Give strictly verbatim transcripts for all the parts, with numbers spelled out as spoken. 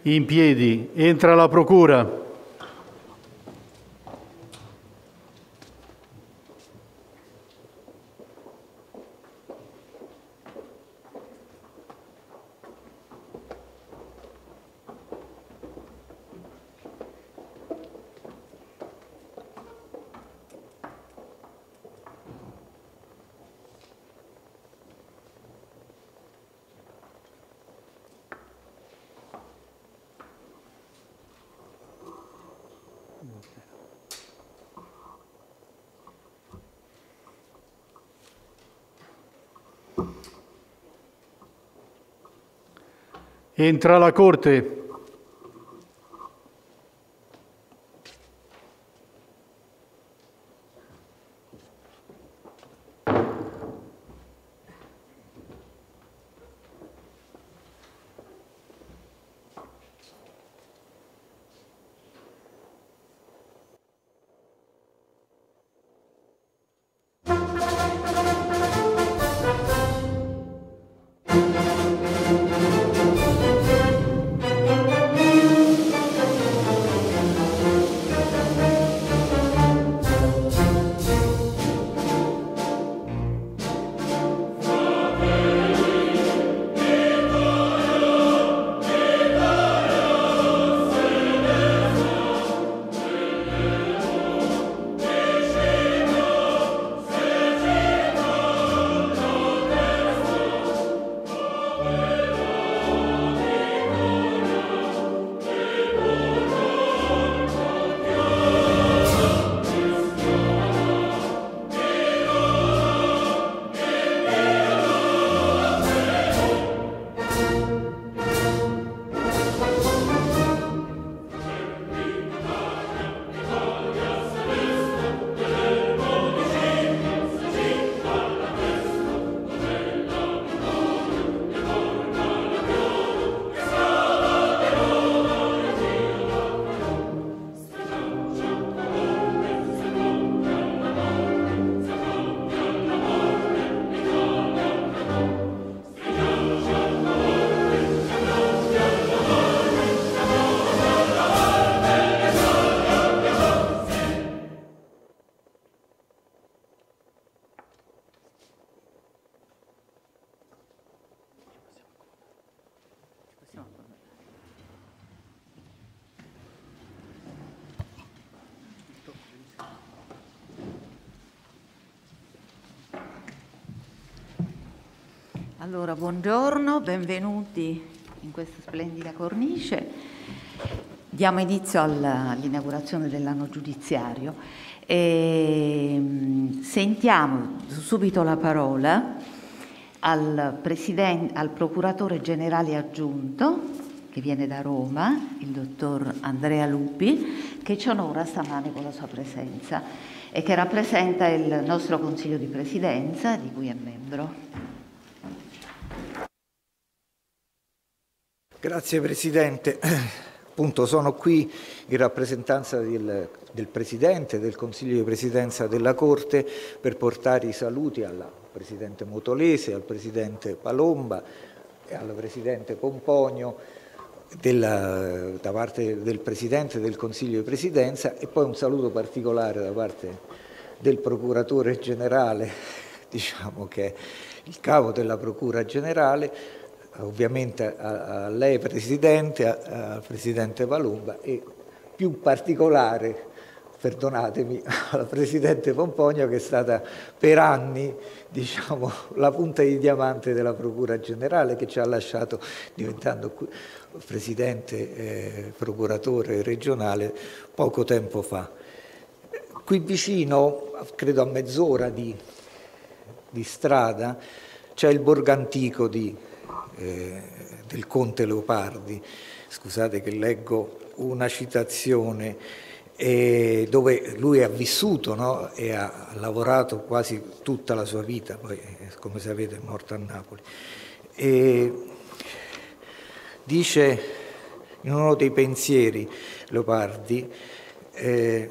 In piedi, entra la procura. Entra la Corte. Allora, buongiorno, benvenuti in questa splendida cornice. Diamo inizio all'inaugurazione dell'anno giudiziario e sentiamo subito la parola al, al procuratore generale aggiunto che viene da Roma, il dottor Andrea Lupi, che ci onora stamane con la sua presenza e che rappresenta il nostro Consiglio di Presidenza, di cui è membro. Grazie Presidente. Appunto sono qui in rappresentanza del, del Presidente del Consiglio di Presidenza della Corte per portare i saluti al Presidente Motolese, al Presidente Palomba e al Presidente Pomponio della, da parte del Presidente del Consiglio di Presidenza e poi un saluto particolare da parte del Procuratore Generale, diciamo che è il capo della Procura Generale, ovviamente a, a lei Presidente, al Presidente Palomba e più particolare, perdonatemi, alla Presidente Pomponio che è stata per anni diciamo, la punta di diamante della Procura Generale che ci ha lasciato diventando qui, Presidente eh, Procuratore regionale poco tempo fa. Qui vicino, credo a mezz'ora di, di strada, c'è il borgo antico di Eh, del Conte Leopardi. Scusate che leggo una citazione eh, dove lui ha vissuto, no? E ha lavorato quasi tutta la sua vita, poi come sapete è morto a Napoli. E dice in uno dei pensieri Leopardi eh,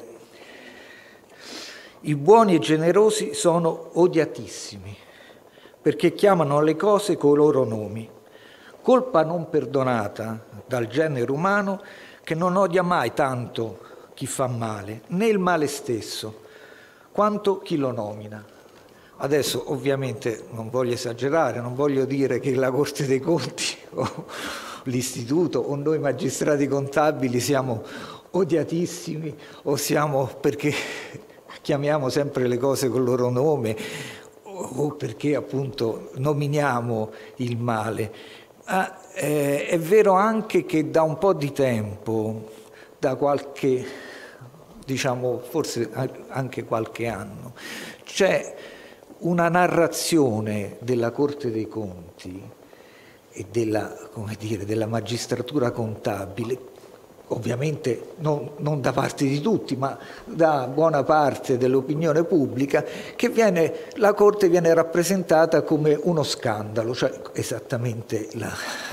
i buoni e generosi sono odiatissimi perché chiamano le cose coi loro nomi. colpa non perdonata dal genere umano che non odia mai tanto chi fa male, né il male stesso, quanto chi lo nomina. Adesso ovviamente non voglio esagerare, non voglio dire che la Corte dei Conti o l'Istituto o noi magistrati contabili siamo odiatissimi o siamo perché chiamiamo sempre le cose col loro nome o perché appunto nominiamo il male. Ah, eh, è vero anche che da un po' di tempo, da qualche, diciamo forse anche qualche anno, c'è una narrazione della Corte dei Conti e della, come dire, della magistratura contabile, ovviamente non, non da parte di tutti, ma da buona parte dell'opinione pubblica, che viene, la Corte viene rappresentata come uno scandalo, cioè esattamente la,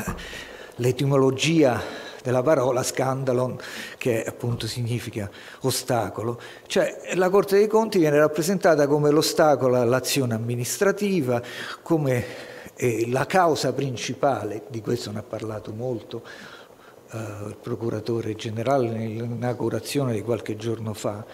l'etimologia della parola scandalo, che appunto significa ostacolo. Cioè la Corte dei Conti viene rappresentata come l'ostacolo all'azione amministrativa, come eh, la causa principale, di questo ne ha parlato molto eh, il procuratore generale nell'inaugurazione di qualche giorno fa,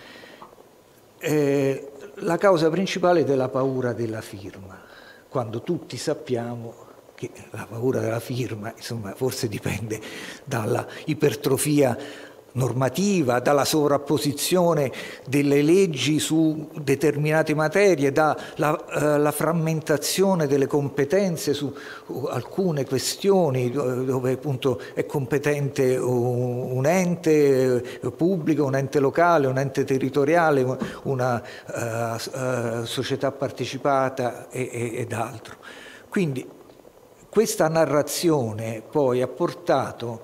eh, la causa principale della paura della firma, quando tutti sappiamo che la paura della firma, insomma, forse dipende dalla ipertrofia normativa, dalla sovrapposizione delle leggi su determinate materie, dalla eh, la frammentazione delle competenze su uh, alcune questioni dove appunto è competente un, un ente eh, pubblico, un ente locale, un ente territoriale, una uh, uh, società partecipata e, e, ed altro. Quindi questa narrazione poi ha portato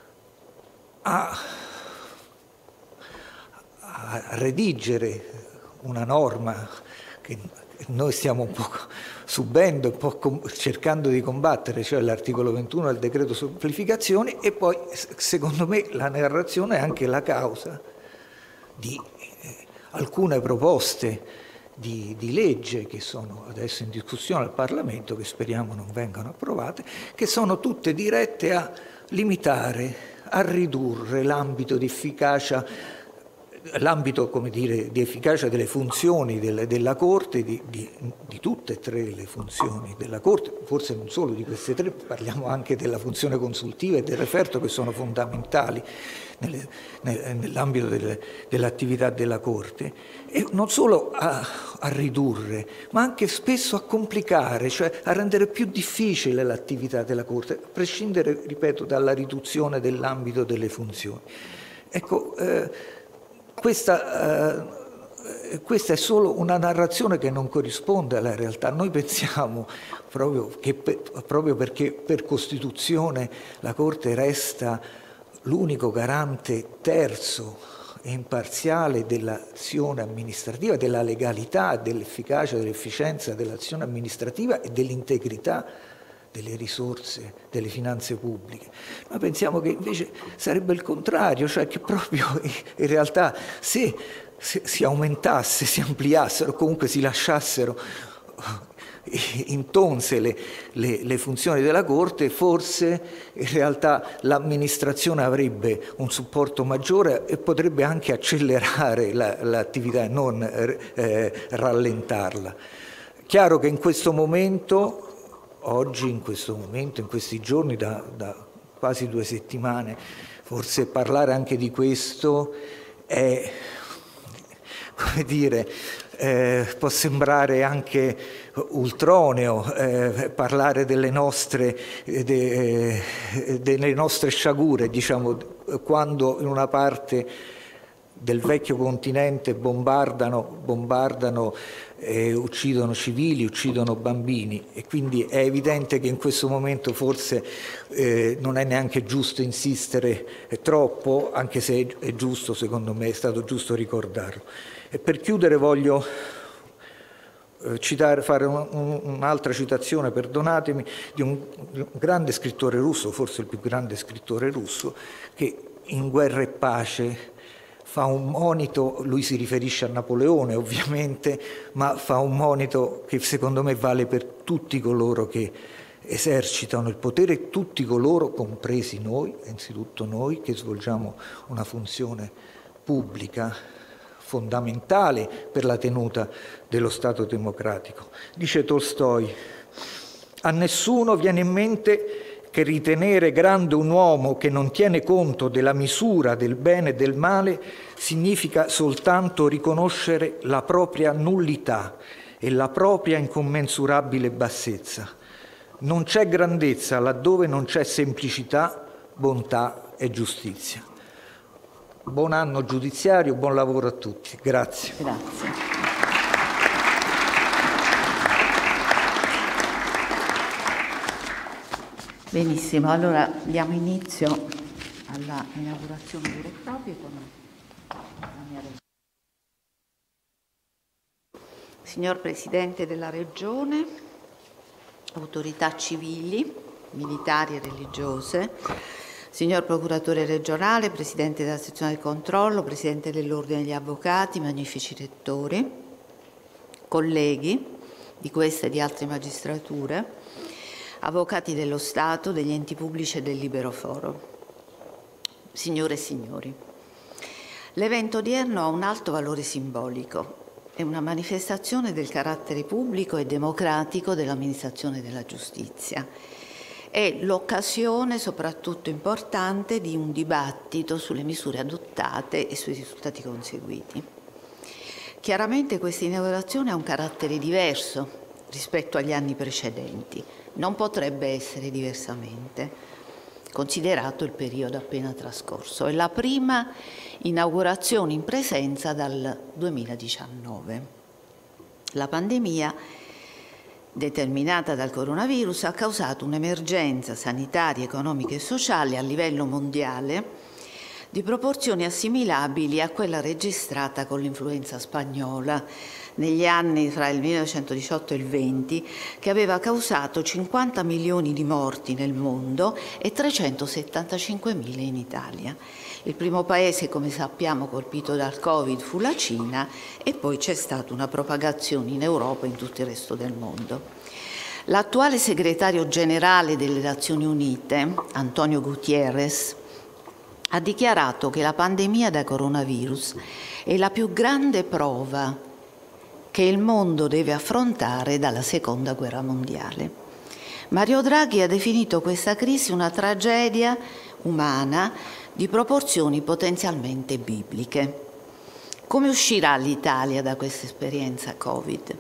a, a redigere una norma che noi stiamo un po' subendo, un po' cercando di combattere, cioè l'articolo ventuno del decreto semplificazioni, e poi secondo me la narrazione è anche la causa di eh, alcune proposte Di, di legge che sono adesso in discussione al Parlamento, che speriamo non vengano approvate, che sono tutte dirette a limitare, a ridurre l'ambito di efficacia, l'ambito, come dire, di efficacia delle funzioni del, della Corte, di, di, di tutte e tre le funzioni della Corte, forse non solo di queste tre, parliamo anche della funzione consultiva e del referto, che sono fondamentali nelle, nell'ambito delle, dell'attività della Corte, e non solo a, a ridurre, ma anche spesso a complicare, cioè a rendere più difficile l'attività della Corte, a prescindere, ripeto, dalla riduzione dell'ambito delle funzioni. Ecco, eh, questa, eh, questa è solo una narrazione che non corrisponde alla realtà. Noi pensiamo, proprio, che per, proprio perché per Costituzione la Corte resta l'unico garante terzo e imparziale dell'azione amministrativa, della legalità, dell'efficacia, dell'efficienza dell'azione amministrativa e dell'integrità delle risorse, delle finanze pubbliche. Noi pensiamo che invece sarebbe il contrario, cioè che proprio in realtà se, se si aumentasse, si ampliassero, comunque si lasciassero intonse le, le, le funzioni della Corte, forse in realtà l'amministrazione avrebbe un supporto maggiore e potrebbe anche accelerare la, l'attività e non eh, rallentarla. Chiaro che in questo momento, oggi, in questo momento, in questi giorni, da, da quasi due settimane, forse parlare anche di questo è, come dire, eh, può sembrare anche ultroneo, eh, parlare delle nostre, de, delle nostre sciagure, diciamo, quando in una parte del vecchio continente bombardano, bombardano e uccidono civili, uccidono bambini, e quindi è evidente che in questo momento forse eh, non è neanche giusto insistere troppo, anche se è giusto, secondo me è stato giusto ricordarlo. E per chiudere voglio eh, citare, fare un, un, un'altra citazione, perdonatemi, di un, di un grande scrittore russo, forse il più grande scrittore russo, che in Guerra e Pace fa un monito, lui si riferisce a Napoleone ovviamente, ma fa un monito che secondo me vale per tutti coloro che esercitano il potere tutti coloro, compresi noi, innanzitutto noi, che svolgiamo una funzione pubblica fondamentale per la tenuta dello Stato democratico. Dice Tolstoi: a nessuno viene in mente che ritenere grande un uomo che non tiene conto della misura del bene e del male significa soltanto riconoscere la propria nullità e la propria incommensurabile bassezza. Non c'è grandezza laddove non c'è semplicità, bontà e giustizia. Buon anno giudiziario, buon lavoro a tutti. Grazie. Grazie. Benissimo, allora diamo inizio alla inaugurazione vera e propria con la mia Regione. Signor Presidente della Regione, autorità civili, militari e religiose, signor Procuratore regionale, Presidente della sezione del controllo, Presidente dell'Ordine degli Avvocati, magnifici rettori, colleghi di queste e di altre magistrature, avvocati dello Stato, degli enti pubblici e del Libero Foro, signore e signori, l'evento odierno ha un alto valore simbolico. È una manifestazione del carattere pubblico e democratico dell'amministrazione della giustizia. È l'occasione soprattutto importante di un dibattito sulle misure adottate e sui risultati conseguiti. Chiaramente questa inaugurazione ha un carattere diverso rispetto agli anni precedenti. Non potrebbe essere diversamente, considerato il periodo appena trascorso. È la prima inaugurazione in presenza dal duemiladiciannove. La pandemia, determinata dal coronavirus, ha causato un'emergenza sanitaria, economica e sociale a livello mondiale di proporzioni assimilabili a quella registrata con l'influenza spagnola negli anni fra il millenovecentodiciotto e il venti, che aveva causato cinquanta milioni di morti nel mondo e trecentosettantacinquemila in Italia. Il primo paese, come sappiamo, colpito dal Covid fu la Cina e poi c'è stata una propagazione in Europa e in tutto il resto del mondo. L'attuale segretario generale delle Nazioni Unite, Antonio Guterres, ha dichiarato che la pandemia da coronavirus è la più grande prova che il mondo deve affrontare dalla Seconda Guerra Mondiale. Mario Draghi ha definito questa crisi una tragedia umana di proporzioni potenzialmente bibliche. Come uscirà l'Italia da questa esperienza Covid?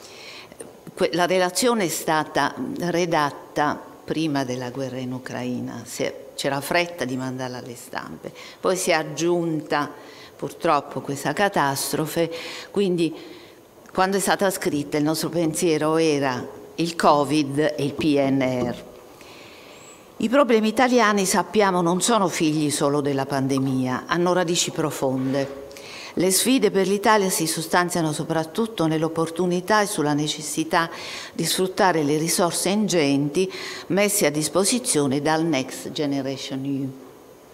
La relazione è stata redatta prima della guerra in Ucraina, c'era fretta di mandarla alle stampe, poi si è aggiunta purtroppo questa catastrofe, quindi quando è stata scritta il nostro pensiero era il Covid e il P N R. I problemi italiani, sappiamo, non sono figli solo della pandemia, hanno radici profonde. Le sfide per l'Italia si sostanziano soprattutto nell'opportunità e sulla necessità di sfruttare le risorse ingenti messe a disposizione dal Next Generation E U.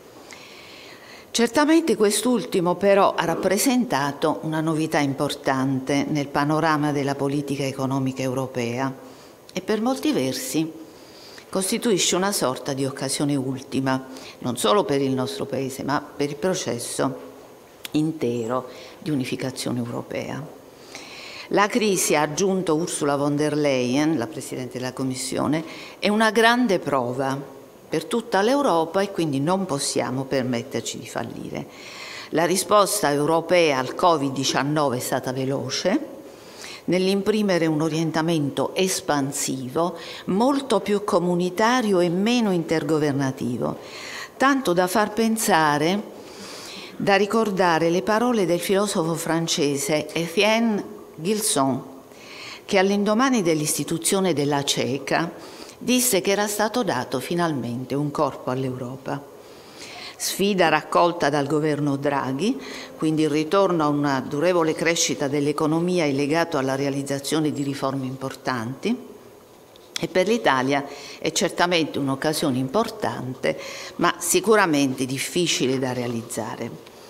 Certamente quest'ultimo però ha rappresentato una novità importante nel panorama della politica economica europea e per molti versi costituisce una sorta di occasione ultima, non solo per il nostro Paese, ma per il processo intero di unificazione europea. La crisi, ha aggiunto Ursula von der Leyen, la Presidente della Commissione, è una grande prova per tutta l'Europa e quindi non possiamo permetterci di fallire. La risposta europea al Covid diciannove è stata veloce, nell'imprimere un orientamento espansivo, molto più comunitario e meno intergovernativo, tanto da far pensare, da ricordare le parole del filosofo francese Étienne Gilson, che all'indomani dell'istituzione della CECA disse che era stato dato finalmente un corpo all'Europa. Sfida raccolta dal governo Draghi, quindi il ritorno a una durevole crescita dell'economia è legato alla realizzazione di riforme importanti e per l'Italia è certamente un'occasione importante, ma sicuramente difficile da realizzare.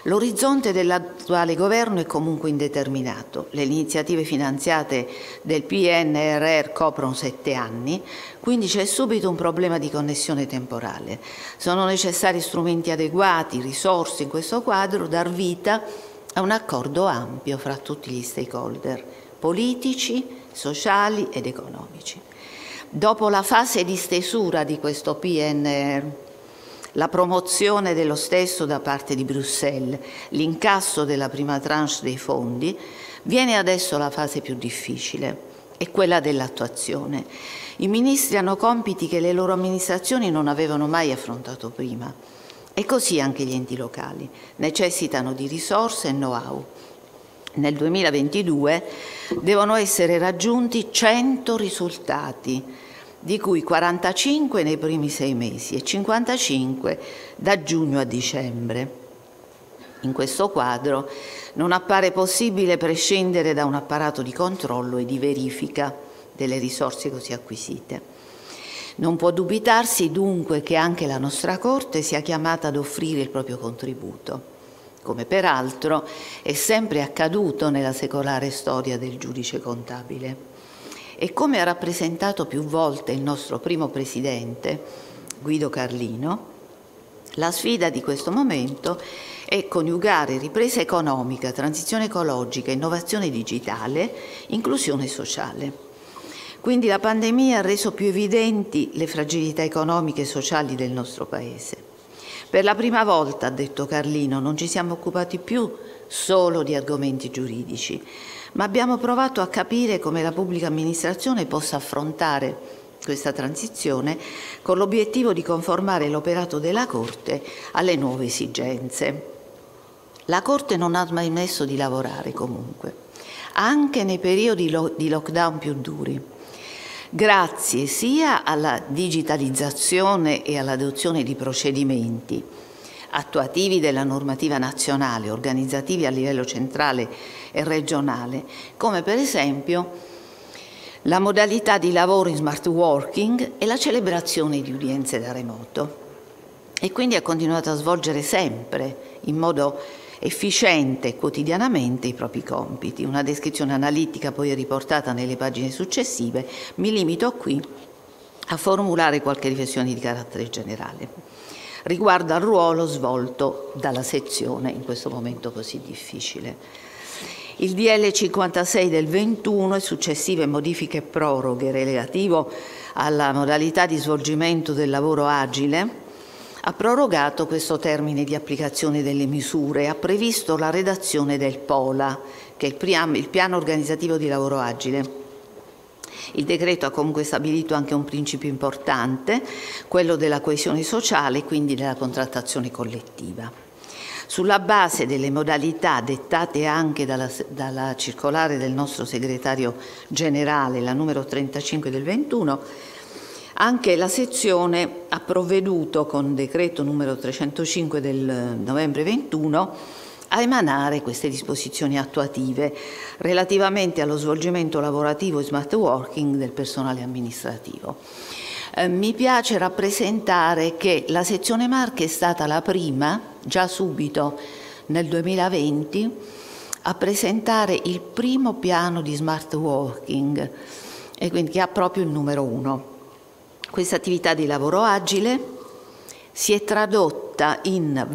L'orizzonte dell'attuale governo è comunque indeterminato. Le iniziative finanziate del P N R R coprono sette anni, quindi c'è subito un problema di connessione temporale. Sono necessari strumenti adeguati, risorse in questo quadro, dar vita a un accordo ampio fra tutti gli stakeholder, politici, sociali ed economici. Dopo la fase di stesura di questo P N R R, la promozione dello stesso da parte di Bruxelles, l'incasso della prima tranche dei fondi, viene adesso la fase più difficile, è quella dell'attuazione. I ministri hanno compiti che le loro amministrazioni non avevano mai affrontato prima, e così anche gli enti locali necessitano di risorse e know-how. Nel duemilaventidue devono essere raggiunti cento risultati, di cui quarantacinque nei primi sei mesi e cinquantacinque da giugno a dicembre. In questo quadro non appare possibile prescindere da un apparato di controllo e di verifica delle risorse così acquisite. Non può dubitarsi dunque che anche la nostra Corte sia chiamata ad offrire il proprio contributo, come peraltro è sempre accaduto nella secolare storia del giudice contabile. E come ha rappresentato più volte il nostro primo Presidente, Guido Carlino, la sfida di questo momento è coniugare ripresa economica, transizione ecologica, innovazione digitale, inclusione sociale. Quindi la pandemia ha reso più evidenti le fragilità economiche e sociali del nostro Paese. Per la prima volta, ha detto Carlino, non ci siamo occupati più solo di argomenti giuridici, ma abbiamo provato a capire come la pubblica amministrazione possa affrontare questa transizione con l'obiettivo di conformare l'operato della Corte alle nuove esigenze. La Corte non ha mai smesso di lavorare comunque, anche nei periodi di lockdown più duri, grazie sia alla digitalizzazione e all'adozione di procedimenti attuativi della normativa nazionale, organizzativi a livello centrale e regionale, come per esempio la modalità di lavoro in smart working e la celebrazione di udienze da remoto. E quindi ha continuato a svolgere sempre in modo efficiente e quotidianamente i propri compiti. Una descrizione analitica poi è riportata nelle pagine successive. Mi limito qui a formulare qualche riflessione di carattere generale riguardo al ruolo svolto dalla sezione in questo momento così difficile. Il D L cinquantasei del ventuno e successive modifiche e proroghe relativo alla modalità di svolgimento del lavoro agile ha prorogato questo termine di applicazione delle misure e ha previsto la redazione del POLA, che è il piano organizzativo di lavoro agile. Il decreto ha comunque stabilito anche un principio importante, quello della coesione sociale e quindi della contrattazione collettiva. Sulla base delle modalità dettate anche dalla, dalla circolare del nostro segretario generale, la numero trentacinque del ventuno, anche la sezione ha provveduto con decreto numero trecentocinque del novembre ventuno a emanare queste disposizioni attuative relativamente allo svolgimento lavorativo e smart working del personale amministrativo. Eh, mi piace rappresentare che la sezione Marche è stata la prima, già subito nel duemilaventi, a presentare il primo piano di smart working e quindi che ha proprio il numero uno. Questa attività di lavoro agile si è tradotta in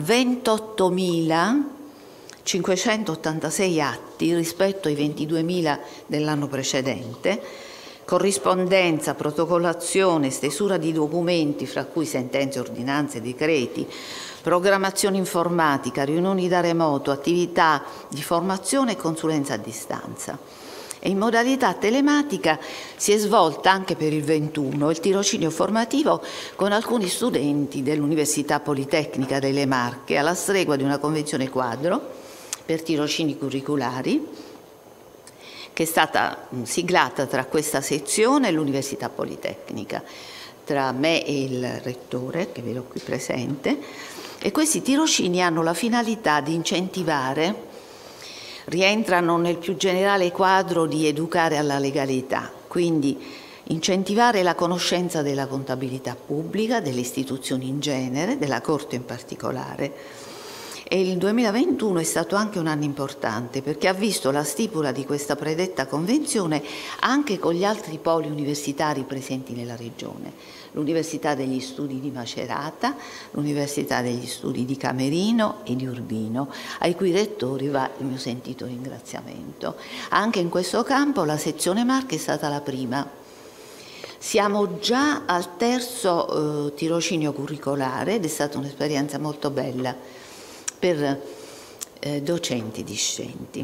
ventottomilacinquecentottantasei atti rispetto ai ventiduemila dell'anno precedente, corrispondenza, protocollazione, stesura di documenti, fra cui sentenze, ordinanze, decreti, programmazione informatica, riunioni da remoto, attività di formazione e consulenza a distanza. E in modalità telematica si è svolta anche per il ventuno il tirocinio formativo con alcuni studenti dell'Università Politecnica delle Marche, alla stregua di una convenzione quadro per tirocini curriculari che è stata siglata tra questa sezione e l'Università Politecnica, tra me e il Rettore, che vedo qui presente, e questi tirocini hanno la finalità di incentivare, rientrano nel più generale quadro di educare alla legalità, quindi incentivare la conoscenza della contabilità pubblica, delle istituzioni in genere, della Corte in particolare, E il duemilaventuno è stato anche un anno importante perché ha visto la stipula di questa predetta convenzione anche con gli altri poli universitari presenti nella regione, l'Università degli Studi di Macerata, l'Università degli Studi di Camerino e di Urbino, ai cui rettori va il mio sentito ringraziamento. Anche in questo campo la sezione Marche è stata la prima. Siamo già al terzo eh, tirocinio curricolare ed è stata un'esperienza molto bella per eh, docenti discenti.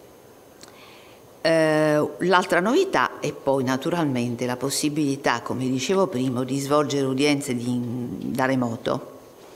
Eh, l'altra novità è poi naturalmente la possibilità, come dicevo prima, di svolgere udienze di, da remoto,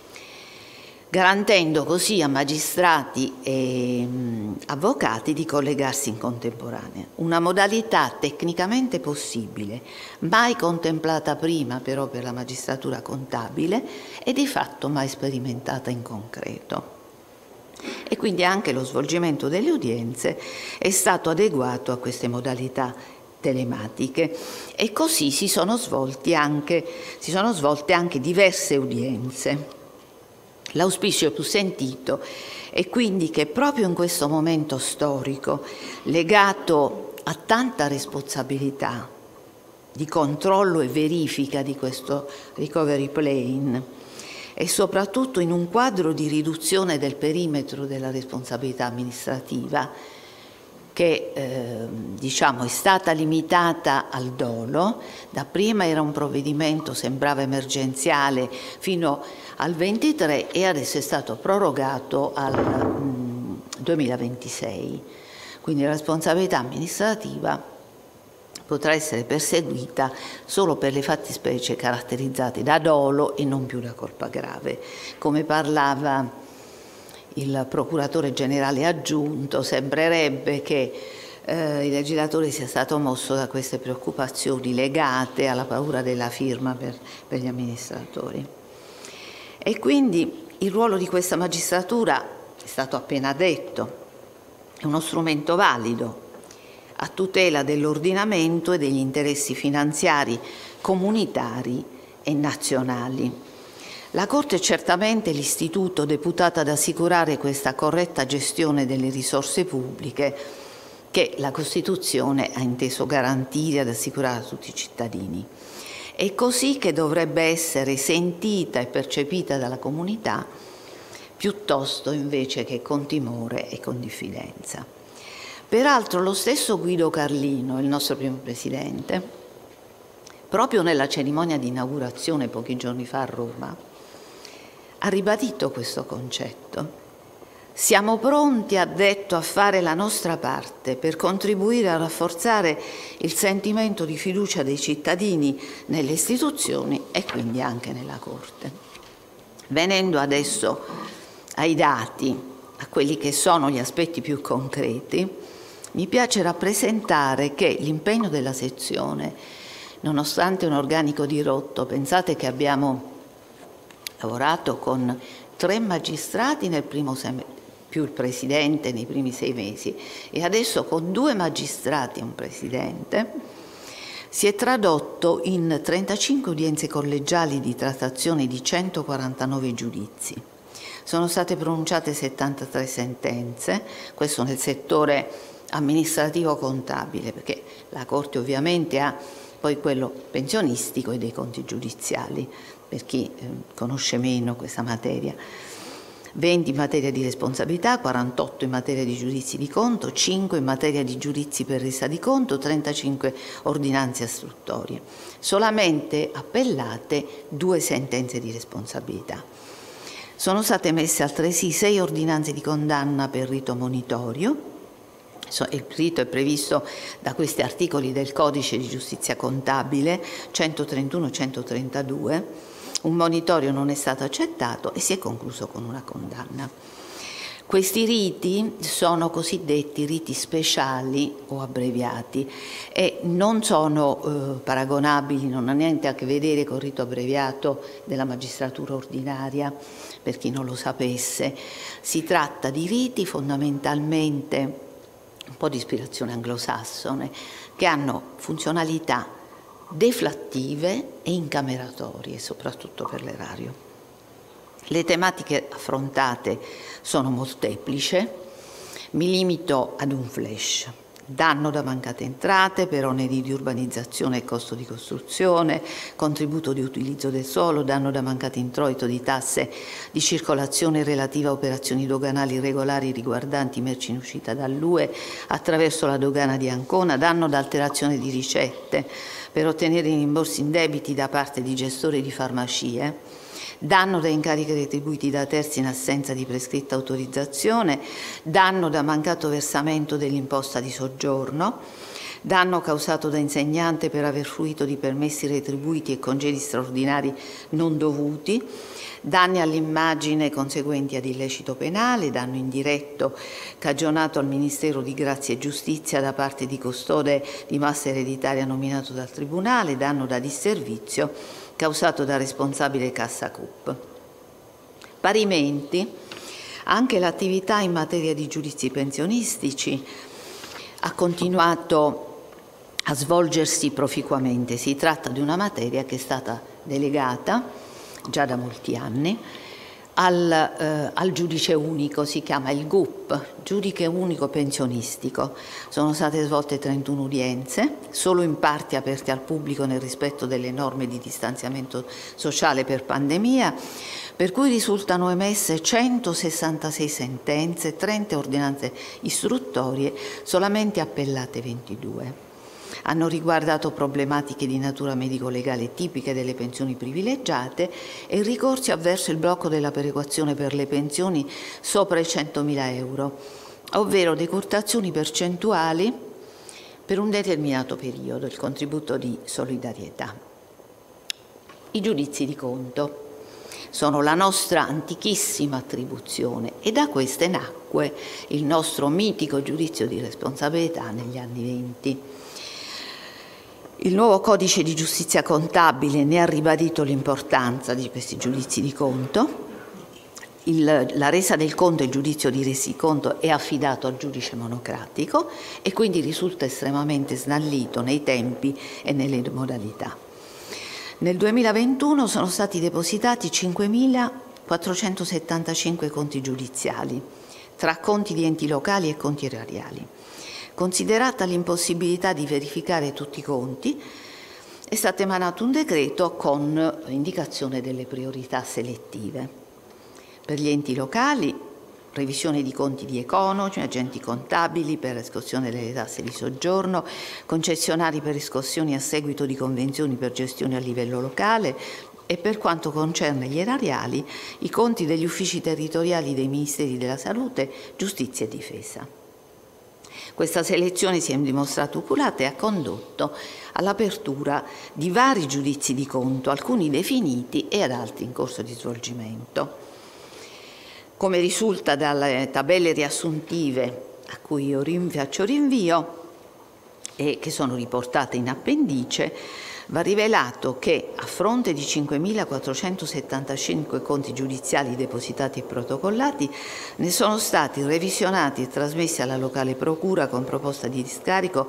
garantendo così a magistrati e mh, avvocati di collegarsi in contemporanea. Una modalità tecnicamente possibile, mai contemplata prima però per la magistratura contabile e di fatto mai sperimentata in concreto. E quindi anche lo svolgimento delle udienze è stato adeguato a queste modalità telematiche e così si sono svolti anche, si sono svolte anche diverse udienze. L'auspicio più sentito è quindi che proprio in questo momento storico, legato a tanta responsabilità di controllo e verifica di questo recovery plan, e soprattutto in un quadro di riduzione del perimetro della responsabilità amministrativa che eh, diciamo, è stata limitata al dolo. Dapprima era un provvedimento, sembrava emergenziale, fino al ventitré e adesso è stato prorogato al mm, duemilaventisei. Quindi la responsabilità amministrativa potrà essere perseguita solo per le fattispecie caratterizzate da dolo e non più da colpa grave. Come parlava il procuratore generale aggiunto, sembrerebbe che eh, il legislatore sia stato mosso da queste preoccupazioni legate alla paura della firma per, per gli amministratori. E quindi il ruolo di questa magistratura, è stato appena detto, è uno strumento valido a tutela dell'ordinamento e degli interessi finanziari comunitari e nazionali. La Corte è certamente l'istituto deputato ad assicurare questa corretta gestione delle risorse pubbliche che la Costituzione ha inteso garantire ed assicurare a tutti i cittadini. È così che dovrebbe essere sentita e percepita dalla comunità, piuttosto invece che con timore e con diffidenza. Peraltro lo stesso Guido Carlino, il nostro primo presidente, proprio nella cerimonia di inaugurazione pochi giorni fa a Roma, ha ribadito questo concetto. Siamo pronti, ha detto, a fare la nostra parte per contribuire a rafforzare il sentimento di fiducia dei cittadini nelle istituzioni e quindi anche nella Corte. Venendo adesso ai dati, a quelli che sono gli aspetti più concreti, mi piace rappresentare che l'impegno della sezione, nonostante un organico dirotto, pensate che abbiamo lavorato con tre magistrati nel primo semestre, più il presidente nei primi sei mesi, e adesso con due magistrati e un presidente, si è tradotto in trentacinque udienze collegiali di trattazione di centoquarantanove giudizi. Sono state pronunciate settantatré sentenze, questo nel settore amministrativo contabile, perché la Corte ovviamente ha poi quello pensionistico e dei conti giudiziali, per chi eh, conosce meno questa materia. venti in materia di responsabilità, quarantotto in materia di giudizi di conto, cinque in materia di giudizi per resa di conto, trentacinque ordinanze istruttorie. Solamente appellate due sentenze di responsabilità. Sono state emesse altresì sei ordinanze di condanna per rito monitorio. Il rito è previsto da questi articoli del Codice di Giustizia Contabile centotrentuno e centotrentadue. Un monitorio non è stato accettato e si è concluso con una condanna. Questi riti sono cosiddetti riti speciali o abbreviati e non sono eh, paragonabili, non hanno niente a che vedere con il rito abbreviato della magistratura ordinaria, per chi non lo sapesse. Si tratta di riti fondamentalmente un po' di ispirazione anglosassone, che hanno funzionalità deflattive e incameratorie, soprattutto per l'erario. Le tematiche affrontate sono molteplici, mi limito ad un flash. Danno da mancate entrate per oneri di urbanizzazione e costo di costruzione, contributo di utilizzo del suolo, danno da mancato introito di tasse di circolazione relativa a operazioni doganali irregolari riguardanti merci in uscita dall'U E attraverso la dogana di Ancona, danno da alterazione di ricette per ottenere rimborsi indebiti da parte di gestori di farmacie, danno da incarichi retribuiti da terzi in assenza di prescritta autorizzazione, danno da mancato versamento dell'imposta di soggiorno, danno causato da insegnante per aver fruito di permessi retribuiti e congedi straordinari non dovuti, danni all'immagine conseguenti ad illecito penale, danno indiretto cagionato al Ministero di Grazia e Giustizia da parte di custode di massa ereditaria nominato dal Tribunale, danno da disservizio causato da responsabile Cassa Cup. Parimenti, anche l'attività in materia di giudizi pensionistici ha continuato a svolgersi proficuamente. Si tratta di una materia che è stata delegata già da molti anni al, eh, al giudice unico, si chiama il G U P, giudice unico pensionistico. Sono state svolte trentuno udienze, solo in parte aperte al pubblico nel rispetto delle norme di distanziamento sociale per pandemia, per cui risultano emesse centosessantasei sentenze, trenta ordinanze istruttorie, solamente appellate ventidue. Hanno riguardato problematiche di natura medico-legale tipiche delle pensioni privilegiate e ricorsi avverso il blocco della perequazione per le pensioni sopra i centomila euro, ovvero decurtazioni percentuali per un determinato periodo, il contributo di solidarietà. I giudizi di conto sono la nostra antichissima attribuzione e da queste nacque il nostro mitico giudizio di responsabilità negli anni venti. Il nuovo codice di giustizia contabile ne ha ribadito l'importanza di questi giudizi di conto. Il, la resa del conto e il giudizio di resi conto è affidato al giudice monocratico e quindi risulta estremamente snellito nei tempi e nelle modalità. Nel duemilaventuno sono stati depositati cinquemilaquattrocentosettantacinque conti giudiziali, tra conti di enti locali e conti erariali. Considerata l'impossibilità di verificare tutti i conti, è stato emanato un decreto con indicazione delle priorità selettive. Per gli enti locali, revisione di conti di economi, agenti contabili per riscossione delle tasse di soggiorno, concessionari per riscossioni a seguito di convenzioni per gestione a livello locale e per quanto concerne gli erariali, i conti degli uffici territoriali dei Ministeri della Salute, Giustizia e Difesa. Questa selezione si è dimostrata oculata e ha condotto all'apertura di vari giudizi di conto, alcuni definiti e ad altri in corso di svolgimento. Come risulta dalle tabelle riassuntive a cui io faccio rinvio e che sono riportate in appendice, va rivelato che a fronte di cinquemilaquattrocentosettantacinque conti giudiziali depositati e protocollati, ne sono stati revisionati e trasmessi alla locale procura con proposta di discarico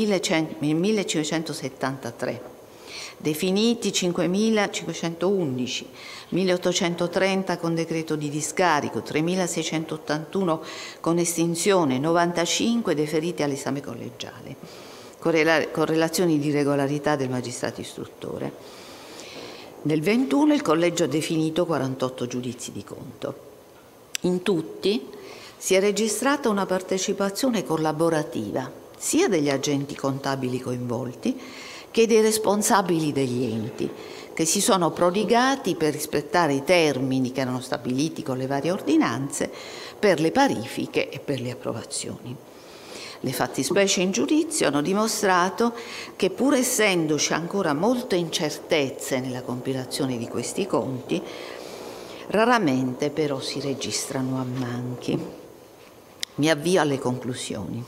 millecinquecentosettantatré, definiti cinquemilacinquecentoundici, milleottocentotrenta con decreto di discarico, tremilaseicentottantuno con estinzione, novantacinque deferiti all'esame collegiale, con relazioni di regolarità del magistrato istruttore. Nel ventuno il collegio ha definito quarantotto giudizi di conto. In tutti si è registrata una partecipazione collaborativa sia degli agenti contabili coinvolti che dei responsabili degli enti, che si sono prodigati per rispettare i termini che erano stabiliti con le varie ordinanze per le parifiche e per le approvazioni. Le fattispecie in giudizio hanno dimostrato che, pur essendoci ancora molte incertezze nella compilazione di questi conti, raramente però si registrano ammanchi. Mi avvio alle conclusioni.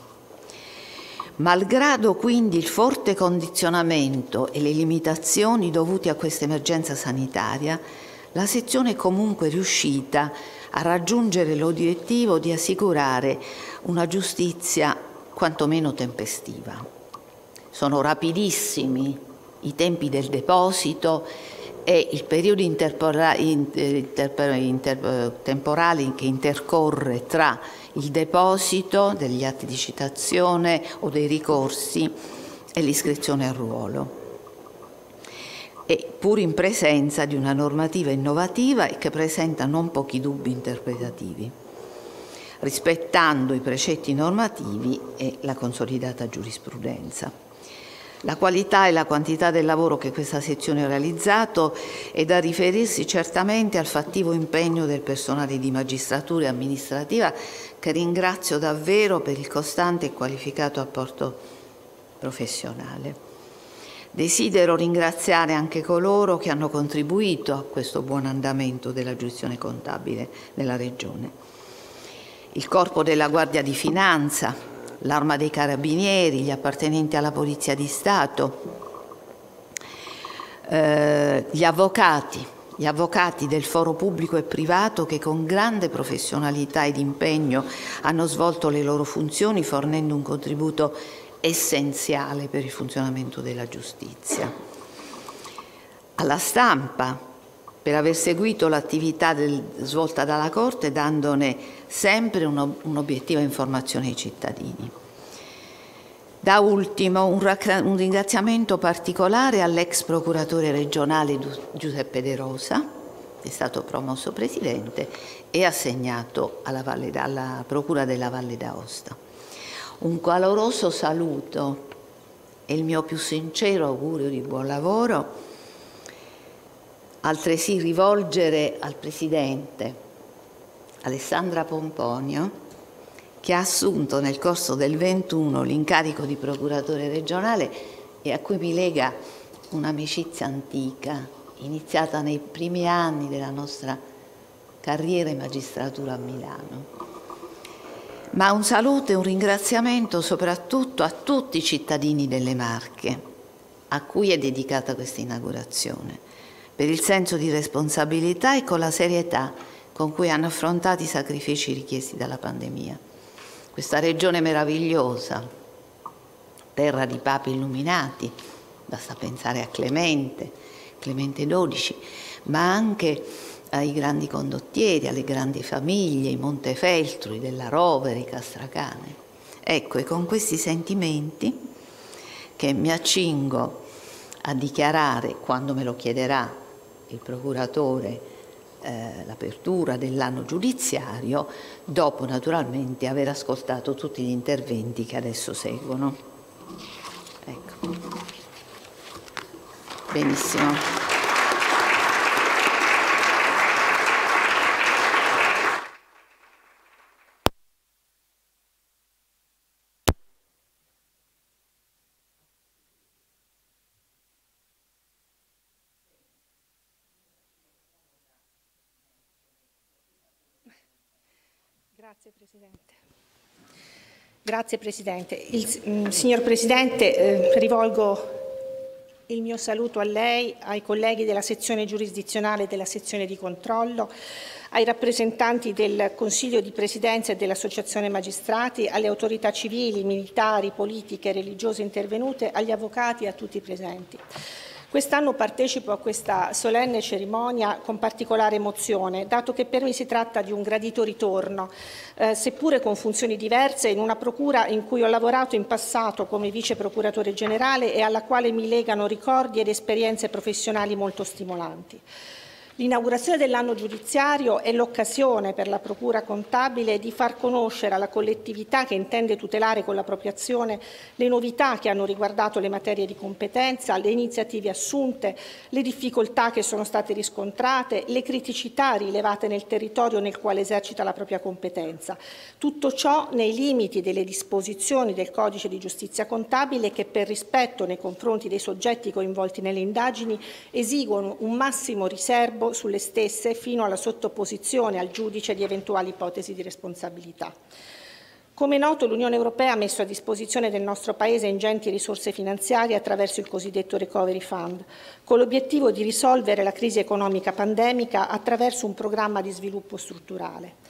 Malgrado quindi il forte condizionamento e le limitazioni dovute a questa emergenza sanitaria, la sezione è comunque riuscita a raggiungere l'obiettivo di assicurare una giustizia quantomeno tempestiva. Sono rapidissimi i tempi del deposito è il periodo interpora- inter- inter- temporale che intercorre tra il deposito degli atti di citazione o dei ricorsi e l'iscrizione al ruolo, e pur in presenza di una normativa innovativa e che presenta non pochi dubbi interpretativi, rispettando i precetti normativi e la consolidata giurisprudenza. La qualità e la quantità del lavoro che questa sezione ha realizzato è da riferirsi certamente al fattivo impegno del personale di magistratura e amministrativa, che ringrazio davvero per il costante e qualificato apporto professionale. Desidero ringraziare anche coloro che hanno contribuito a questo buon andamento della giurisdizione contabile nella Regione. Il Corpo della Guardia di Finanza, l'Arma dei Carabinieri, gli appartenenti alla Polizia di Stato, eh, gli avvocati, gli avvocati del foro pubblico e privato che con grande professionalità ed impegno hanno svolto le loro funzioni fornendo un contributo essenziale per il funzionamento della giustizia. Alla stampa, per aver seguito l'attività svolta dalla Corte dandone sempre un'obiettiva informazione ai cittadini. Da ultimo un, un ringraziamento particolare all'ex procuratore regionale Giuseppe De Rosa, che è stato promosso presidente e assegnato alla, Valle, alla Procura della Valle d'Aosta. Un caloroso saluto e il mio più sincero augurio di buon lavoro, altresì rivolgere al Presidente Alessandra Pomponio, che ha assunto nel corso del ventuno l'incarico di procuratore regionale e a cui mi lega un'amicizia antica, iniziata nei primi anni della nostra carriera in magistratura a Milano. Ma un saluto e un ringraziamento soprattutto a tutti i cittadini delle Marche, a cui è dedicata questa inaugurazione, per il senso di responsabilità e con la serietà con cui hanno affrontato i sacrifici richiesti dalla pandemia. Questa regione meravigliosa, terra di papi illuminati, basta pensare a Clemente, Clemente dodici, ma anche ai grandi condottieri, alle grandi famiglie, i Montefeltro, i Della Rovere, i Castracane. Ecco, e con questi sentimenti che mi accingo a dichiarare, quando me lo chiederà il procuratore, eh, l'apertura dell'anno giudiziario, dopo naturalmente aver ascoltato tutti gli interventi che adesso seguono. Ecco. Benissimo. Grazie Presidente. Grazie Presidente. Il, mh, signor Presidente, eh, rivolgo il mio saluto a lei, ai colleghi della sezione giurisdizionale e della sezione di controllo, ai rappresentanti del Consiglio di Presidenza e dell'Associazione Magistrati, alle autorità civili, militari, politiche, religiose intervenute, agli avvocati e a tutti i presenti. Quest'anno partecipo a questa solenne cerimonia con particolare emozione, dato che per me si tratta di un gradito ritorno, eh, seppure con funzioni diverse, in una procura in cui ho lavorato in passato come vice procuratore generale e alla quale mi legano ricordi ed esperienze professionali molto stimolanti. L'inaugurazione dell'anno giudiziario è l'occasione per la Procura Contabile di far conoscere alla collettività che intende tutelare con la propria azione le novità che hanno riguardato le materie di competenza, le iniziative assunte, le difficoltà che sono state riscontrate, le criticità rilevate nel territorio nel quale esercita la propria competenza. Tutto ciò nei limiti delle disposizioni del Codice di Giustizia Contabile che, per rispetto nei confronti dei soggetti coinvolti nelle indagini, esiguono un massimo riservo sulle stesse fino alla sottoposizione al giudice di eventuali ipotesi di responsabilità. Come noto, l'Unione Europea ha messo a disposizione del nostro Paese ingenti risorse finanziarie attraverso il cosiddetto Recovery Fund, con l'obiettivo di risolvere la crisi economica pandemica attraverso un programma di sviluppo strutturale.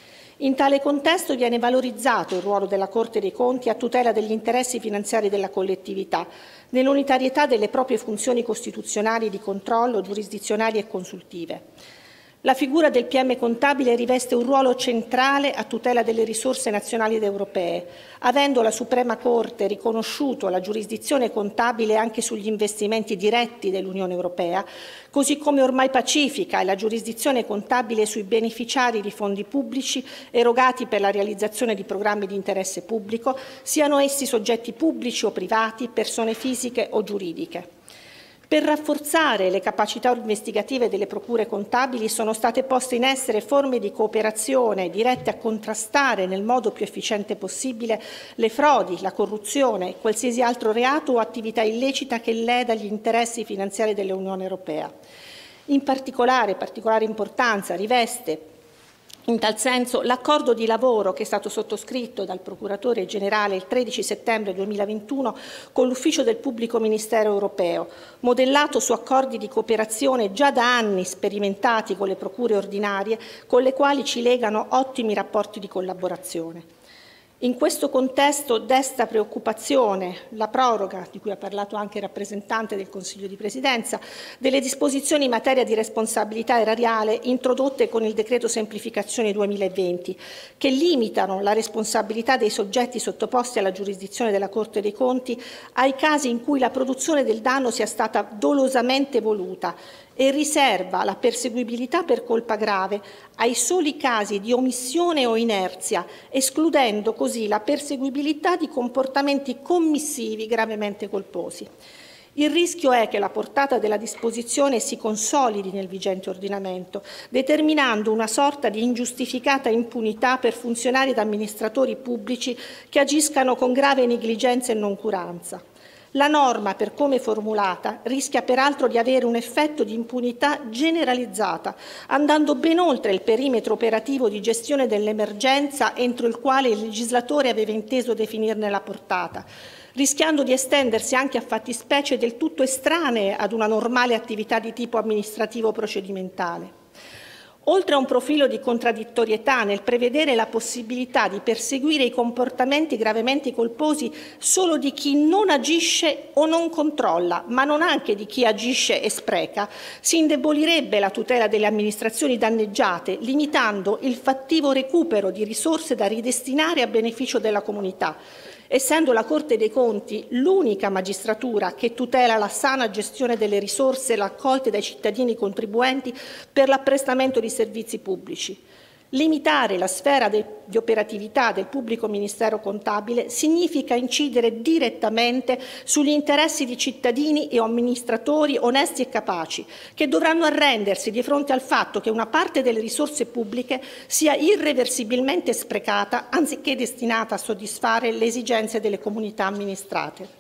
In tale contesto viene valorizzato il ruolo della Corte dei Conti a tutela degli interessi finanziari della collettività, nell'unitarietà delle proprie funzioni costituzionali di controllo, giurisdizionali e consultive. La figura del P M contabile riveste un ruolo centrale a tutela delle risorse nazionali ed europee, avendo la Suprema Corte riconosciuto la giurisdizione contabile anche sugli investimenti diretti dell'Unione Europea, così come ormai pacifica è la giurisdizione contabile sui beneficiari di fondi pubblici erogati per la realizzazione di programmi di interesse pubblico, siano essi soggetti pubblici o privati, persone fisiche o giuridiche. Per rafforzare le capacità investigative delle procure contabili sono state poste in essere forme di cooperazione dirette a contrastare nel modo più efficiente possibile le frodi, la corruzione e qualsiasi altro reato o attività illecita che leda gli interessi finanziari dell'Unione Europea. In particolare, particolare importanza riveste in tal senso l'accordo di lavoro che è stato sottoscritto dal Procuratore Generale il tredici settembre duemilaventuno con l'Ufficio del Pubblico Ministero Europeo, modellato su accordi di cooperazione già da anni sperimentati con le procure ordinarie, con le quali ci legano ottimi rapporti di collaborazione. In questo contesto desta preoccupazione la proroga, di cui ha parlato anche il rappresentante del Consiglio di Presidenza, delle disposizioni in materia di responsabilità erariale introdotte con il Decreto Semplificazione duemilaventi, che limitano la responsabilità dei soggetti sottoposti alla giurisdizione della Corte dei Conti ai casi in cui la produzione del danno sia stata dolosamente voluta e riserva la perseguibilità per colpa grave ai soli casi di omissione o inerzia, escludendo così la perseguibilità di comportamenti commissivi gravemente colposi. Il rischio è che la portata della disposizione si consolidi nel vigente ordinamento, determinando una sorta di ingiustificata impunità per funzionari ed amministratori pubblici che agiscano con grave negligenza e noncuranza. La norma, per come formulata, rischia peraltro di avere un effetto di impunità generalizzata, andando ben oltre il perimetro operativo di gestione dell'emergenza entro il quale il legislatore aveva inteso definirne la portata, rischiando di estendersi anche a fattispecie del tutto estranee ad una normale attività di tipo amministrativo procedimentale. Oltre a un profilo di contraddittorietà nel prevedere la possibilità di perseguire i comportamenti gravemente colposi solo di chi non agisce o non controlla, ma non anche di chi agisce e spreca, si indebolirebbe la tutela delle amministrazioni danneggiate, limitando il fattivo recupero di risorse da ridestinare a beneficio della comunità, essendo la Corte dei Conti l'unica magistratura che tutela la sana gestione delle risorse raccolte dai cittadini contribuenti per l'apprestamento di servizi pubblici. Limitare la sfera de- di operatività del pubblico ministero contabile significa incidere direttamente sugli interessi di cittadini e amministratori onesti e capaci, che dovranno arrendersi di fronte al fatto che una parte delle risorse pubbliche sia irreversibilmente sprecata anziché destinata a soddisfare le esigenze delle comunità amministrate.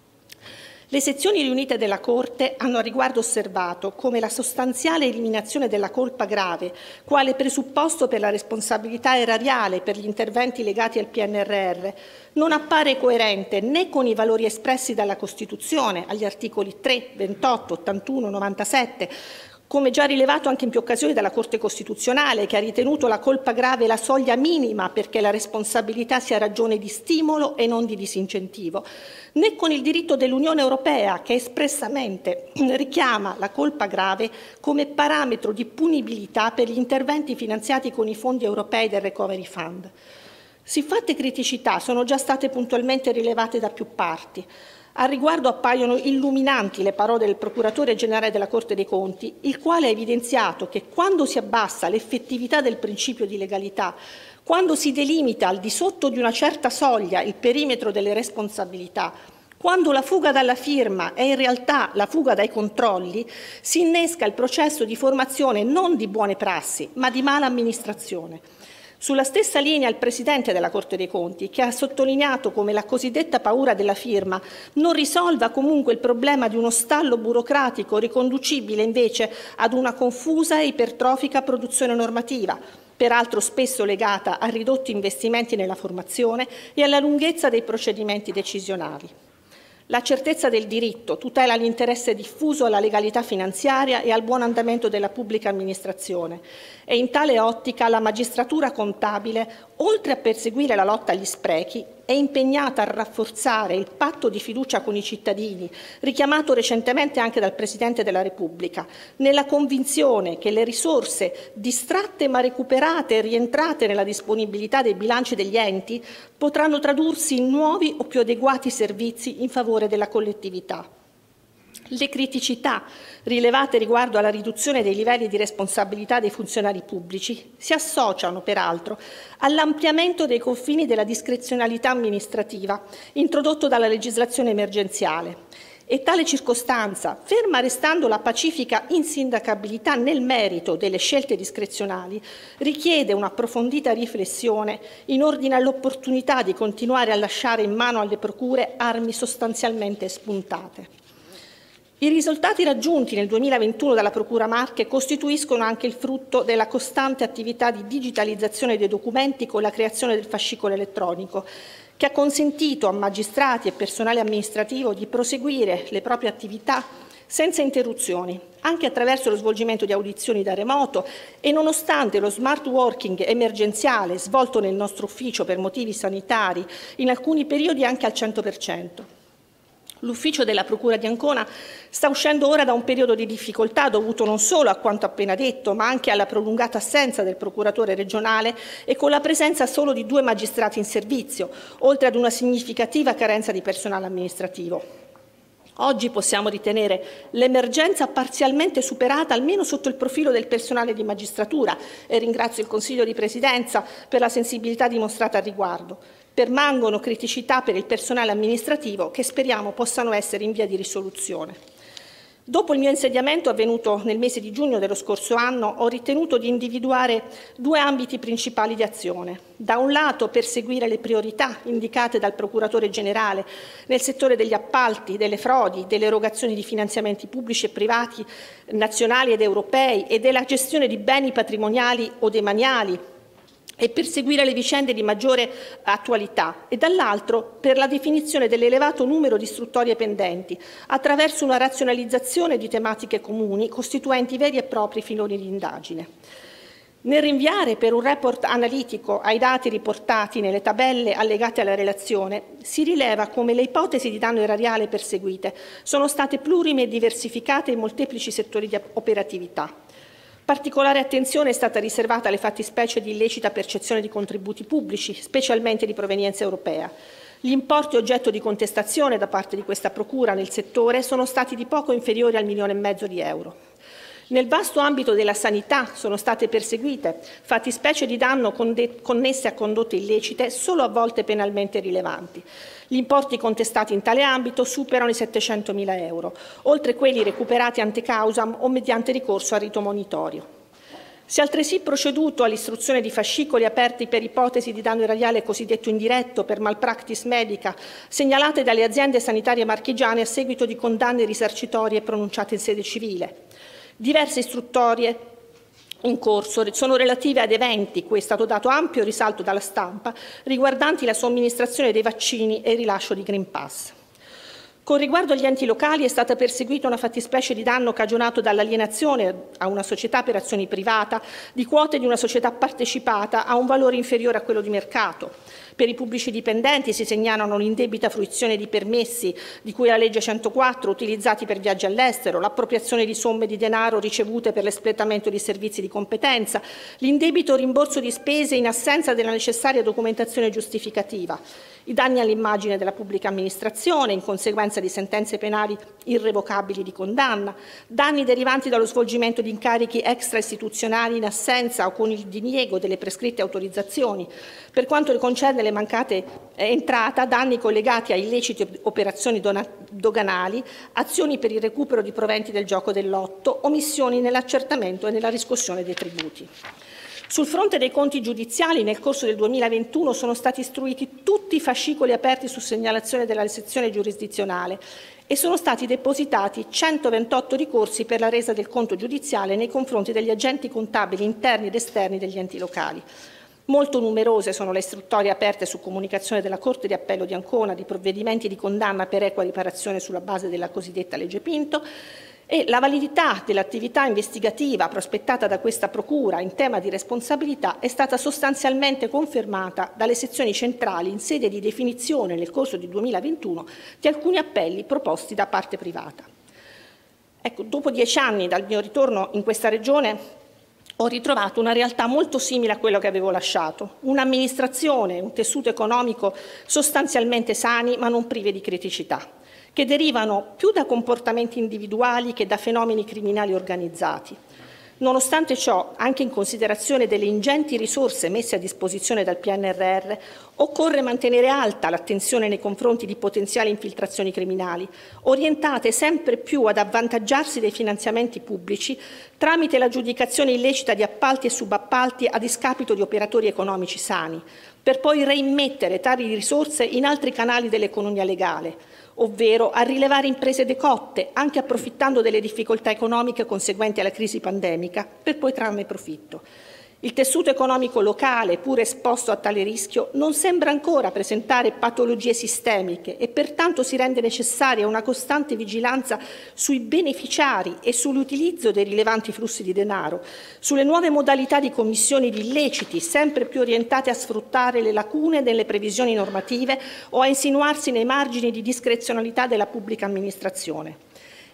Le sezioni riunite della Corte hanno a riguardo osservato come la sostanziale eliminazione della colpa grave, quale presupposto per la responsabilità erariale per gli interventi legati al P N R R, non appare coerente né con i valori espressi dalla Costituzione agli articoli tre, ventotto, ottantuno, novantasette, come già rilevato anche in più occasioni dalla Corte Costituzionale, che ha ritenuto la colpa grave la soglia minima perché la responsabilità sia ragione di stimolo e non di disincentivo, né con il diritto dell'Unione Europea, che espressamente richiama la colpa grave come parametro di punibilità per gli interventi finanziati con i fondi europei del Recovery Fund. Siffatte criticità sono già state puntualmente rilevate da più parti. Al riguardo appaiono illuminanti le parole del Procuratore Generale della Corte dei Conti, il quale ha evidenziato che quando si abbassa l'effettività del principio di legalità, quando si delimita al di sotto di una certa soglia il perimetro delle responsabilità, quando la fuga dalla firma è in realtà la fuga dai controlli, si innesca il processo di formazione non di buone prassi, ma di mala amministrazione. Sulla stessa linea il Presidente della Corte dei Conti, che ha sottolineato come la cosiddetta paura della firma non risolva comunque il problema di uno stallo burocratico riconducibile invece ad una confusa e ipertrofica produzione normativa, peraltro spesso legata a ridotti investimenti nella formazione e alla lunghezza dei procedimenti decisionali. La certezza del diritto tutela l'interesse diffuso alla legalità finanziaria e al buon andamento della pubblica amministrazione e in tale ottica la magistratura contabile, oltre a perseguire la lotta agli sprechi, è impegnata a rafforzare il patto di fiducia con i cittadini, richiamato recentemente anche dal Presidente della Repubblica, nella convinzione che le risorse distratte ma recuperate e rientrate nella disponibilità dei bilanci degli enti potranno tradursi in nuovi o più adeguati servizi in favore della collettività. Le criticità rilevate riguardo alla riduzione dei livelli di responsabilità dei funzionari pubblici si associano, peraltro, all'ampliamento dei confini della discrezionalità amministrativa introdotto dalla legislazione emergenziale. E tale circostanza, ferma restando la pacifica insindacabilità nel merito delle scelte discrezionali, richiede un'approfondita riflessione in ordine all'opportunità di continuare a lasciare in mano alle procure armi sostanzialmente spuntate. I risultati raggiunti nel duemilaventuno dalla Procura Marche costituiscono anche il frutto della costante attività di digitalizzazione dei documenti con la creazione del fascicolo elettronico, che ha consentito a magistrati e personale amministrativo di proseguire le proprie attività senza interruzioni, anche attraverso lo svolgimento di audizioni da remoto e nonostante lo smart working emergenziale svolto nel nostro ufficio per motivi sanitari, in alcuni periodi anche al cento per cento. L'ufficio della Procura di Ancona sta uscendo ora da un periodo di difficoltà dovuto non solo a quanto appena detto, ma anche alla prolungata assenza del procuratore regionale e con la presenza solo di due magistrati in servizio, oltre ad una significativa carenza di personale amministrativo. Oggi possiamo ritenere l'emergenza parzialmente superata, almeno sotto il profilo del personale di magistratura, e ringrazio il Consiglio di Presidenza per la sensibilità dimostrata al riguardo. Permangono criticità per il personale amministrativo che speriamo possano essere in via di risoluzione. Dopo il mio insediamento, avvenuto nel mese di giugno dello scorso anno, ho ritenuto di individuare due ambiti principali di azione. Da un lato, perseguire le priorità indicate dal Procuratore Generale nel settore degli appalti, delle frodi, delle erogazioni di finanziamenti pubblici e privati nazionali ed europei e della gestione di beni patrimoniali o demaniali, e perseguire le vicende di maggiore attualità, e dall'altro per la definizione dell'elevato numero di istruttorie pendenti attraverso una razionalizzazione di tematiche comuni costituenti veri e propri filoni di indagine. Nel rinviare per un report analitico ai dati riportati nelle tabelle allegate alla relazione, si rileva come le ipotesi di danno erariale perseguite sono state plurime e diversificate in molteplici settori di operatività. Particolare attenzione è stata riservata alle fattispecie di illecita percezione di contributi pubblici, specialmente di provenienza europea. Gli importi oggetto di contestazione da parte di questa Procura nel settore sono stati di poco inferiori al milione e mezzo di euro. Nel vasto ambito della sanità sono state perseguite fattispecie di danno connesse a condotte illecite solo a volte penalmente rilevanti. Gli importi contestati in tale ambito superano i settecentomila euro, oltre quelli recuperati ante causam o mediante ricorso al rito monitorio. Si è altresì proceduto all'istruzione di fascicoli aperti per ipotesi di danno erariale cosiddetto indiretto per malpractice medica, segnalate dalle aziende sanitarie marchigiane a seguito di condanne risarcitorie pronunciate in sede civile. Diverse istruttorie in corso sono relative ad eventi cui è stato dato ampio risalto dalla stampa riguardanti la somministrazione dei vaccini e il rilascio di Green Pass. Con riguardo agli enti locali è stata perseguita una fattispecie di danno cagionato dall'alienazione a una società per azioni privata di quote di una società partecipata a un valore inferiore a quello di mercato. Per i pubblici dipendenti si segnalano l'indebita fruizione di permessi di cui la legge centoquattro utilizzati per viaggi all'estero, l'appropriazione di somme di denaro ricevute per l'espletamento di servizi di competenza, l'indebito rimborso di spese in assenza della necessaria documentazione giustificativa, i danni all'immagine della pubblica amministrazione in conseguenza di sentenze penali irrevocabili di condanna, danni derivanti dallo svolgimento di incarichi extraistituzionali in assenza o con il diniego delle prescritte autorizzazioni. Per quanto concerne le mancate entrate, danni collegati a illeciti operazioni doganali, azioni per il recupero di proventi del gioco del lotto, omissioni nell'accertamento e nella riscossione dei tributi. Sul fronte dei conti giudiziali, nel corso del duemilaventuno sono stati istruiti tutti i fascicoli aperti su segnalazione della sezione giurisdizionale e sono stati depositati centoventotto ricorsi per la resa del conto giudiziale nei confronti degli agenti contabili interni ed esterni degli enti locali. Molto numerose sono le istruttorie aperte su comunicazione della Corte di Appello di Ancona di provvedimenti di condanna per equa riparazione sulla base della cosiddetta legge Pinto, e la validità dell'attività investigativa prospettata da questa Procura in tema di responsabilità è stata sostanzialmente confermata dalle sezioni centrali in sede di definizione nel corso di duemilaventuno di alcuni appelli proposti da parte privata. Ecco, dopo dieci anni dal mio ritorno in questa Regione ho ritrovato una realtà molto simile a quello che avevo lasciato, un'amministrazione, un tessuto economico sostanzialmente sani ma non prive di criticità, che derivano più da comportamenti individuali che da fenomeni criminali organizzati. Nonostante ciò, anche in considerazione delle ingenti risorse messe a disposizione dal P N R R, occorre mantenere alta l'attenzione nei confronti di potenziali infiltrazioni criminali, orientate sempre più ad avvantaggiarsi dei finanziamenti pubblici tramite l'aggiudicazione illecita di appalti e subappalti a discapito di operatori economici sani, per poi reimmettere tali risorse in altri canali dell'economia legale, ovvero a rilevare imprese decotte, anche approfittando delle difficoltà economiche conseguenti alla crisi pandemica, per poi trarne profitto. Il tessuto economico locale, pur esposto a tale rischio, non sembra ancora presentare patologie sistemiche e pertanto si rende necessaria una costante vigilanza sui beneficiari e sull'utilizzo dei rilevanti flussi di denaro, sulle nuove modalità di commissione di illeciti, sempre più orientate a sfruttare le lacune delle previsioni normative o a insinuarsi nei margini di discrezionalità della pubblica amministrazione.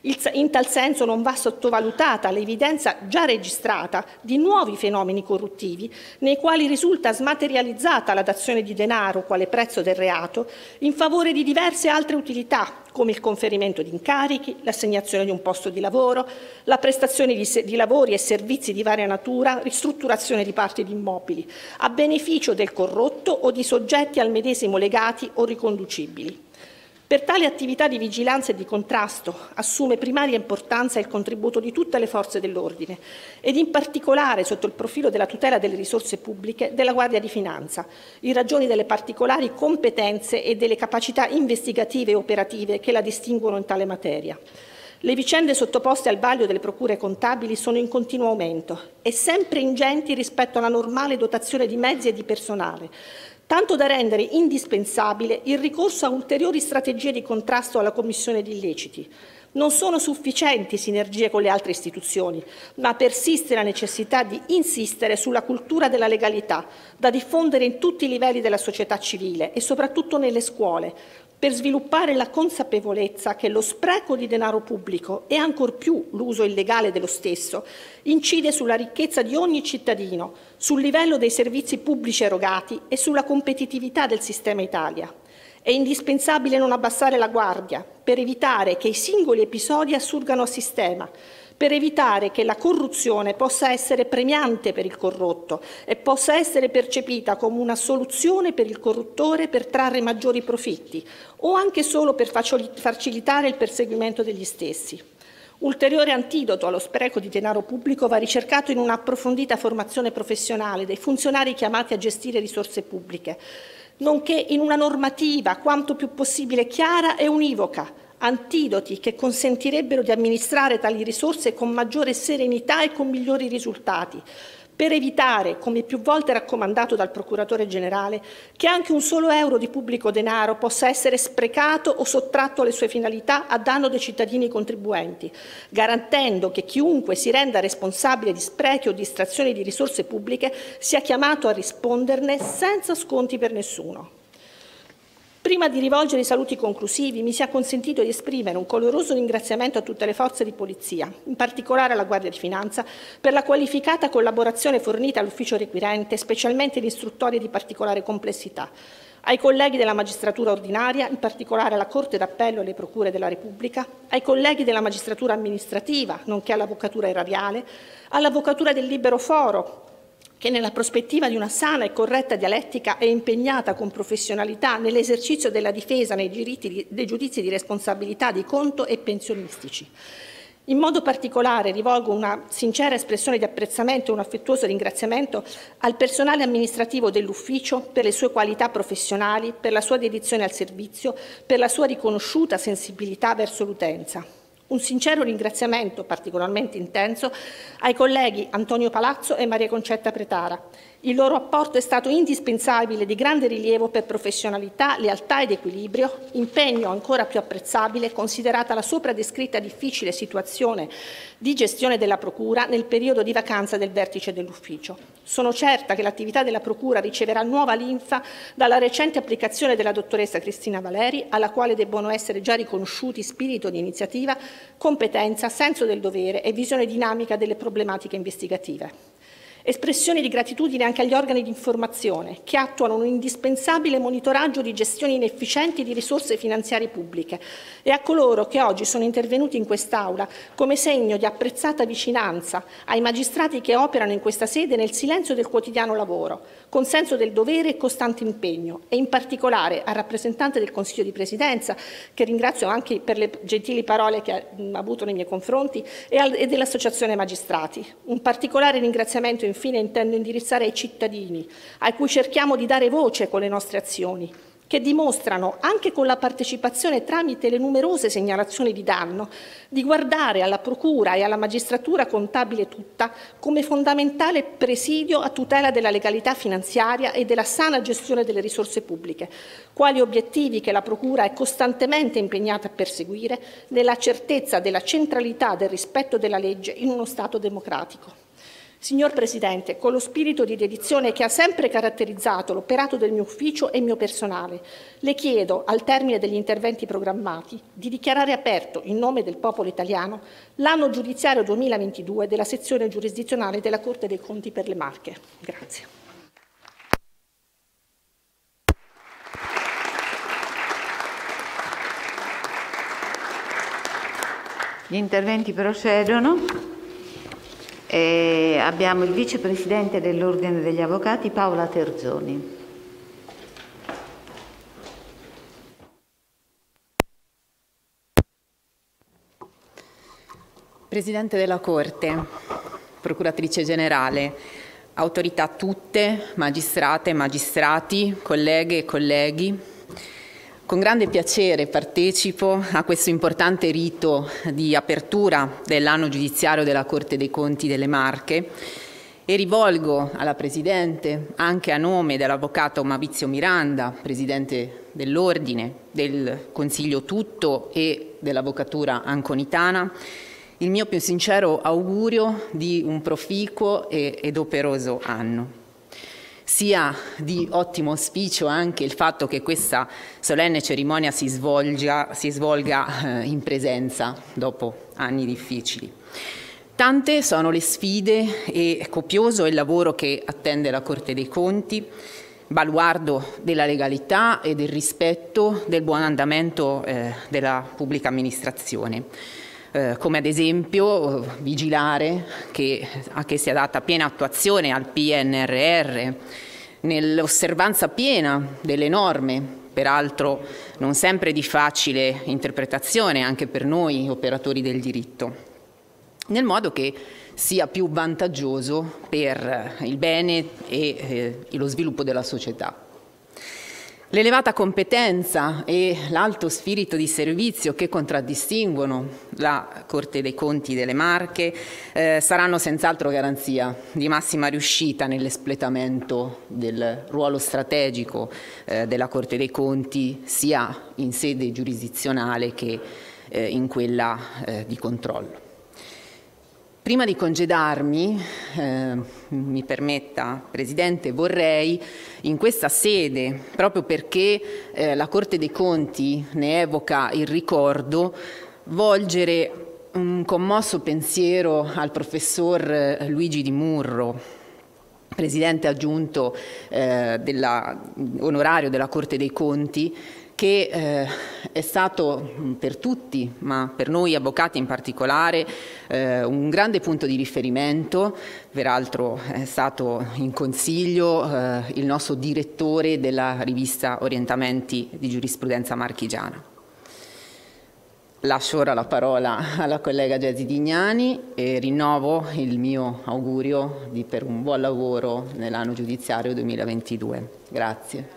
In tal senso non va sottovalutata l'evidenza già registrata di nuovi fenomeni corruttivi nei quali risulta smaterializzata la dazione di denaro quale prezzo del reato in favore di diverse altre utilità, come il conferimento di incarichi, l'assegnazione di un posto di lavoro, la prestazione di, di lavori e servizi di varia natura, ristrutturazione di parti di immobili, a beneficio del corrotto o di soggetti al medesimo legati o riconducibili. Per tale attività di vigilanza e di contrasto assume primaria importanza il contributo di tutte le forze dell'ordine ed in particolare, sotto il profilo della tutela delle risorse pubbliche, della Guardia di Finanza, in ragione delle particolari competenze e delle capacità investigative e operative che la distinguono in tale materia. Le vicende sottoposte al vaglio delle procure contabili sono in continuo aumento e sempre ingenti rispetto alla normale dotazione di mezzi e di personale, tanto da rendere indispensabile il ricorso a ulteriori strategie di contrasto alla commissione di illeciti. Non sono sufficienti sinergie con le altre istituzioni, ma persiste la necessità di insistere sulla cultura della legalità, da diffondere in tutti i livelli della società civile e soprattutto nelle scuole, per sviluppare la consapevolezza che lo spreco di denaro pubblico e ancor più l'uso illegale dello stesso incide sulla ricchezza di ogni cittadino, sul livello dei servizi pubblici erogati e sulla competitività del sistema Italia. È indispensabile non abbassare la guardia per evitare che i singoli episodi assurgano a sistema, per evitare che la corruzione possa essere premiante per il corrotto e possa essere percepita come una soluzione per il corruttore per trarre maggiori profitti o anche solo per facilitare il perseguimento degli stessi. Ulteriore antidoto allo spreco di denaro pubblico va ricercato in un'approfondita formazione professionale dei funzionari chiamati a gestire risorse pubbliche, nonché in una normativa quanto più possibile chiara e univoca, antidoti che consentirebbero di amministrare tali risorse con maggiore serenità e con migliori risultati, per evitare, come più volte raccomandato dal Procuratore Generale, che anche un solo euro di pubblico denaro possa essere sprecato o sottratto alle sue finalità a danno dei cittadini contribuenti, garantendo che chiunque si renda responsabile di sprechi o distrazioni di risorse pubbliche sia chiamato a risponderne senza sconti per nessuno. Prima di rivolgere i saluti conclusivi, mi sia consentito di esprimere un caloroso ringraziamento a tutte le forze di polizia, in particolare alla Guardia di Finanza, per la qualificata collaborazione fornita all'ufficio requirente, specialmente in istruttorie di particolare complessità, ai colleghi della magistratura ordinaria, in particolare alla Corte d'Appello e alle Procure della Repubblica, ai colleghi della magistratura amministrativa, nonché all'Avvocatura erariale, all'Avvocatura del Libero Foro, che nella prospettiva di una sana e corretta dialettica è impegnata con professionalità nell'esercizio della difesa nei diritti, dei giudizi di responsabilità di conto e pensionistici. In modo particolare rivolgo una sincera espressione di apprezzamento e un affettuoso ringraziamento al personale amministrativo dell'ufficio per le sue qualità professionali, per la sua dedizione al servizio, per la sua riconosciuta sensibilità verso l'utenza. Un sincero ringraziamento particolarmente intenso ai colleghi Antonio Palazzo e Maria Concetta Pretara, Il loro apporto è stato indispensabile, di grande rilievo per professionalità, lealtà ed equilibrio, impegno ancora più apprezzabile considerata la sopra descritta difficile situazione di gestione della Procura nel periodo di vacanza del vertice dell'ufficio. Sono certa che l'attività della Procura riceverà nuova linfa dalla recente applicazione della dottoressa Cristina Valeri, alla quale debbono essere già riconosciuti spirito di iniziativa, competenza, senso del dovere e visione dinamica delle problematiche investigative. Espressioni di gratitudine anche agli organi di informazione che attuano un indispensabile monitoraggio di gestioni inefficienti di risorse finanziarie pubbliche e a coloro che oggi sono intervenuti in quest'Aula come segno di apprezzata vicinanza ai magistrati che operano in questa sede nel silenzio del quotidiano lavoro, con senso del dovere e costante impegno, e in particolare al rappresentante del Consiglio di Presidenza, che ringrazio anche per le gentili parole che ha avuto nei miei confronti, e, al, e dell'Associazione Magistrati. Un particolare ringraziamento infine intendo indirizzare ai cittadini, a cui cerchiamo di dare voce con le nostre azioni, che dimostrano, anche con la partecipazione tramite le numerose segnalazioni di danno, di guardare alla Procura e alla magistratura contabile tutta come fondamentale presidio a tutela della legalità finanziaria e della sana gestione delle risorse pubbliche, quali obiettivi che la Procura è costantemente impegnata a perseguire nella certezza della centralità del rispetto della legge in uno Stato democratico. Signor Presidente, con lo spirito di dedizione che ha sempre caratterizzato l'operato del mio ufficio e mio personale, le chiedo, al termine degli interventi programmati, di dichiarare aperto, in nome del popolo italiano, l'anno giudiziario duemilaventidue della sezione giurisdizionale della Corte dei Conti per le Marche. Grazie. Gli interventi procedono. E abbiamo il vicepresidente dell'Ordine degli Avvocati, Paola Terzoni. Presidente della Corte, Procuratrice Generale, autorità tutte, magistrate, magistrati, colleghe e colleghi, con grande piacere partecipo a questo importante rito di apertura dell'anno giudiziario della Corte dei Conti delle Marche e rivolgo alla Presidente, anche a nome dell'Avvocato Maurizio Miranda, Presidente dell'Ordine, del Consiglio tutto e dell'Avvocatura anconitana, il mio più sincero augurio di un proficuo ed operoso anno. Sia di ottimo auspicio anche il fatto che questa solenne cerimonia si svolga, si svolga eh, in presenza dopo anni difficili. Tante sono le sfide e copioso è il lavoro che attende la Corte dei Conti, baluardo della legalità e del rispetto del buon andamento eh, della pubblica amministrazione. Eh, come ad esempio eh, vigilare che, a che sia data piena attuazione al P N R R, nell'osservanza piena delle norme, peraltro non sempre di facile interpretazione anche per noi operatori del diritto, nel modo che sia più vantaggioso per il bene e eh, lo sviluppo della società. L'elevata competenza e l'alto spirito di servizio che contraddistinguono la Corte dei Conti delle Marche eh, saranno senz'altro garanzia di massima riuscita nell'espletamento del ruolo strategico eh, della Corte dei Conti, sia in sede giurisdizionale che eh, in quella eh, di controllo. Prima di congedarmi, eh, mi permetta, Presidente, vorrei in questa sede, proprio perché eh, la Corte dei Conti ne evoca il ricordo, volgere un commosso pensiero al professor Luigi Di Murro, Presidente aggiunto eh, della, onorario della Corte dei Conti, che eh, è stato per tutti, ma per noi avvocati in particolare, eh, un grande punto di riferimento. Peraltro è stato in consiglio eh, il nostro direttore della rivista Orientamenti di Giurisprudenza Marchigiana. Lascio ora la parola alla collega Gesi Dignani e rinnovo il mio augurio di, per un buon lavoro nell'anno giudiziario duemilaventidue. Grazie.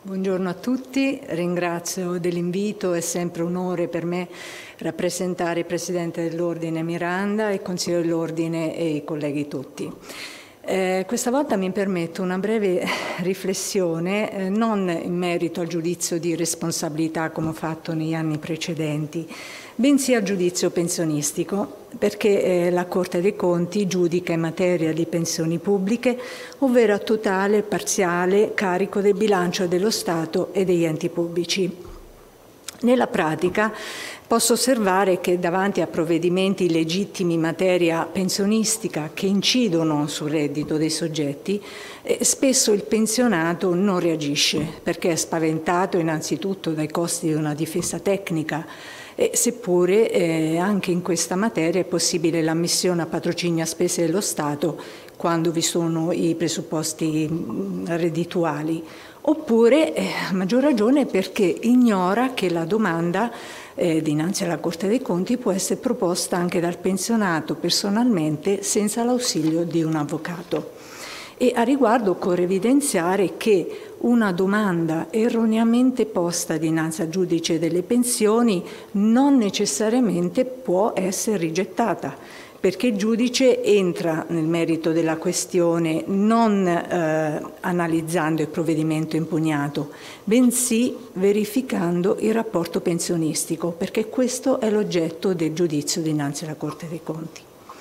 Buongiorno a tutti, ringrazio dell'invito, è sempre un onore per me rappresentare il Presidente dell'Ordine Miranda, il Consiglio dell'Ordine e i colleghi tutti. Eh, questa volta mi permetto una breve riflessione, eh, non in merito al giudizio di responsabilità come ho fatto negli anni precedenti, bensì al giudizio pensionistico, perché eh, la Corte dei Conti giudica in materia di pensioni pubbliche, ovvero a totale e parziale carico del bilancio dello Stato e degli enti pubblici. Nella pratica posso osservare che davanti a provvedimenti legittimi in materia pensionistica che incidono sul reddito dei soggetti, eh, spesso il pensionato non reagisce perché è spaventato innanzitutto dai costi di una difesa tecnica, e seppure eh, anche in questa materia è possibile l'ammissione a patrocinio a spese dello Stato quando vi sono i presupposti reddituali, oppure eh, a maggior ragione perché ignora che la domanda eh, dinanzi alla Corte dei Conti può essere proposta anche dal pensionato personalmente senza l'ausilio di un avvocato. E a riguardo occorre evidenziare che una domanda erroneamente posta dinanzi al giudice delle pensioni non necessariamente può essere rigettata, perché il giudice entra nel merito della questione non eh, analizzando il provvedimento impugnato, bensì verificando il rapporto pensionistico, perché questo è l'oggetto del giudizio dinanzi alla Corte dei Conti.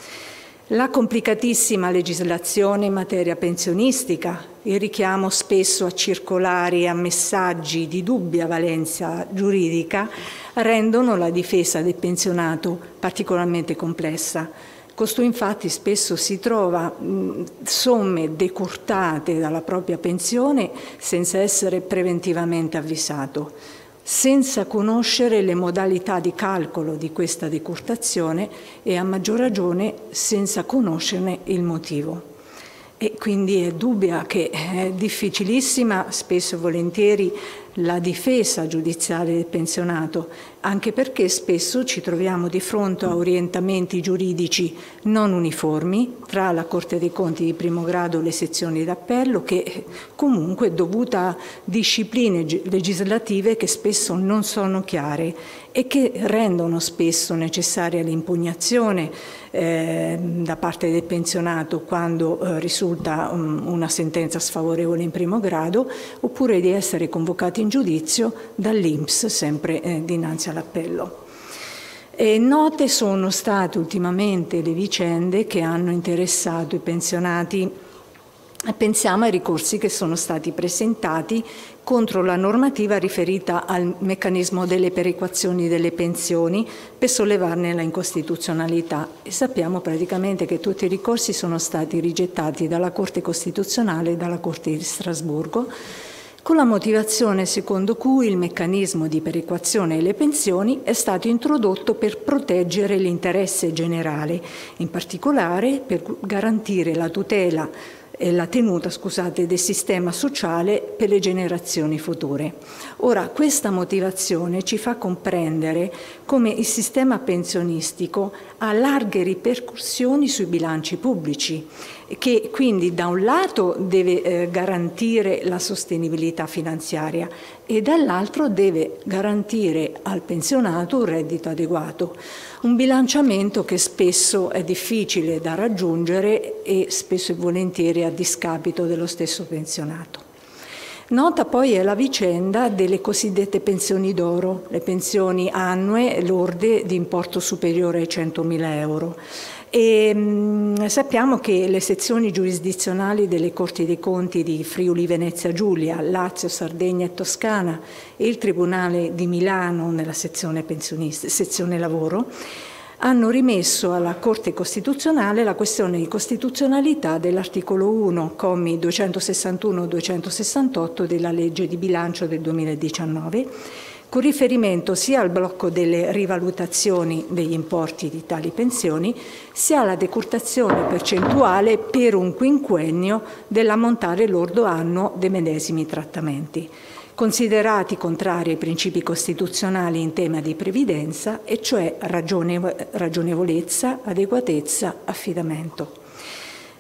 La complicatissima legislazione in materia pensionistica, il richiamo spesso a circolari e a messaggi di dubbia valenza giuridica rendono la difesa del pensionato particolarmente complessa. Costui infatti spesso si trova mh, somme decurtate dalla propria pensione senza essere preventivamente avvisato, senza conoscere le modalità di calcolo di questa decurtazione e a maggior ragione senza conoscerne il motivo. E quindi è dubbia che è difficilissima spesso e volentieri la difesa giudiziaria del pensionato, anche perché spesso ci troviamo di fronte a orientamenti giuridici non uniformi tra la Corte dei Conti di primo grado e le sezioni d'appello, che comunque dovuta a discipline legislative che spesso non sono chiare e che rendono spesso necessaria l'impugnazione eh, da parte del pensionato quando eh, risulta um, una sentenza sfavorevole in primo grado, oppure di essere convocati in giudizio dall'I N P S sempre eh, dinanzi all'appello. E note sono state ultimamente le vicende che hanno interessato i pensionati. Pensiamo ai ricorsi che sono stati presentati contro la normativa riferita al meccanismo delle perequazioni delle pensioni per sollevarne la incostituzionalità, e sappiamo praticamente che tutti i ricorsi sono stati rigettati dalla Corte Costituzionale e dalla Corte di Strasburgo, con la motivazione secondo cui il meccanismo di perequazione delle pensioni è stato introdotto per proteggere l'interesse generale, in particolare per garantire la tutela e la tenuta, scusate, del sistema sociale per le generazioni future. Ora, questa motivazione ci fa comprendere come il sistema pensionistico ha larghe ripercussioni sui bilanci pubblici, che quindi da un lato deve eh, garantire la sostenibilità finanziaria e dall'altro deve garantire al pensionato un reddito adeguato. Un bilanciamento che spesso è difficile da raggiungere e spesso e volentieri a discapito dello stesso pensionato. Nota poi è la vicenda delle cosiddette pensioni d'oro, le pensioni annue lorde di importo superiore ai centomila euro. E, mh, sappiamo che le sezioni giurisdizionali delle Corti dei Conti di Friuli Venezia Giulia, Lazio, Sardegna e Toscana e il Tribunale di Milano nella sezione, sezione lavoro hanno rimesso alla Corte Costituzionale la questione di costituzionalità dell'articolo uno, commi duecentosessantuno e duecentosessantotto della legge di bilancio del duemiladiciannove, con riferimento sia al blocco delle rivalutazioni degli importi di tali pensioni, sia alla decurtazione percentuale per un quinquennio dell'ammontare lordo annuo dei medesimi trattamenti, considerati contrari ai principi costituzionali in tema di previdenza, e cioè ragionevolezza, adeguatezza, affidamento.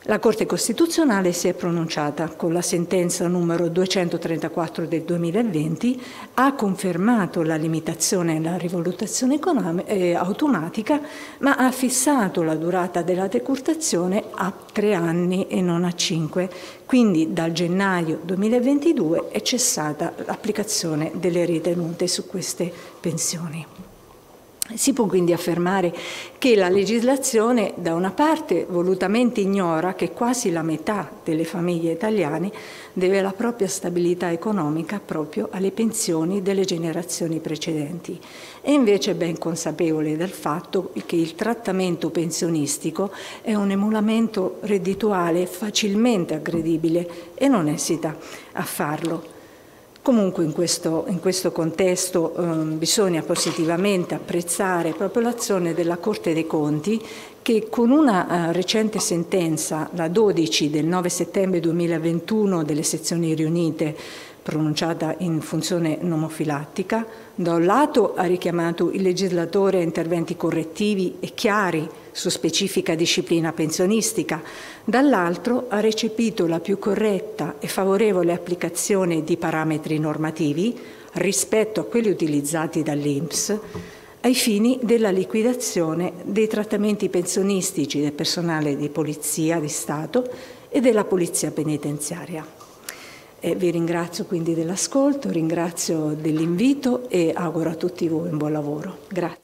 La Corte Costituzionale si è pronunciata con la sentenza numero duecentotrentaquattro del duemilaventi, ha confermato la limitazione alla rivalutazione economica, eh, automatica, ma ha fissato la durata della decurtazione a tre anni e non a cinque. Quindi dal gennaio duemilaventidue è cessata l'applicazione delle ritenute su queste pensioni. Si può quindi affermare che la legislazione, da una parte, volutamente ignora che quasi la metà delle famiglie italiane deve la propria stabilità economica proprio alle pensioni delle generazioni precedenti, e invece è ben consapevole del fatto che il trattamento pensionistico è un emulamento reddituale facilmente aggredibile e non esita a farlo. Comunque in questo, in questo contesto eh, bisogna positivamente apprezzare proprio l'azione della Corte dei Conti, che con una uh, recente sentenza, la dodici del nove settembre duemilaventuno delle sezioni riunite, pronunciata in funzione nomofilattica, da un lato ha richiamato il legislatore a interventi correttivi e chiari su specifica disciplina pensionistica, dall'altro ha recepito la più corretta e favorevole applicazione di parametri normativi rispetto a quelli utilizzati dall'I N P S ai fini della liquidazione dei trattamenti pensionistici del personale di Polizia di Stato e della Polizia Penitenziaria. E vi ringrazio quindi dell'ascolto, ringrazio dell'invito e auguro a tutti voi un buon lavoro. Grazie.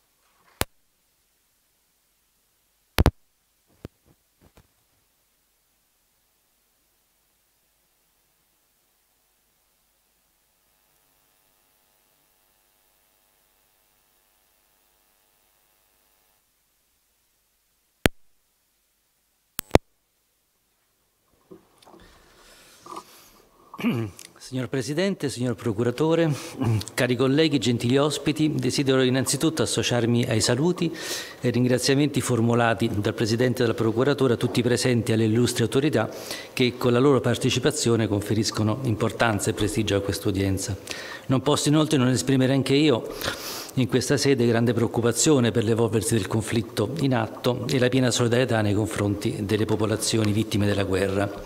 Signor Presidente, signor Procuratore, cari colleghi, gentili ospiti, desidero innanzitutto associarmi ai saluti e ringraziamenti formulati dal Presidente della Procuratura a tutti i presenti e alle illustri autorità che con la loro partecipazione conferiscono importanza e prestigio a questa udienza. Non posso inoltre non esprimere anche io in questa sede grande preoccupazione per l'evolversi del conflitto in atto e la piena solidarietà nei confronti delle popolazioni vittime della guerra.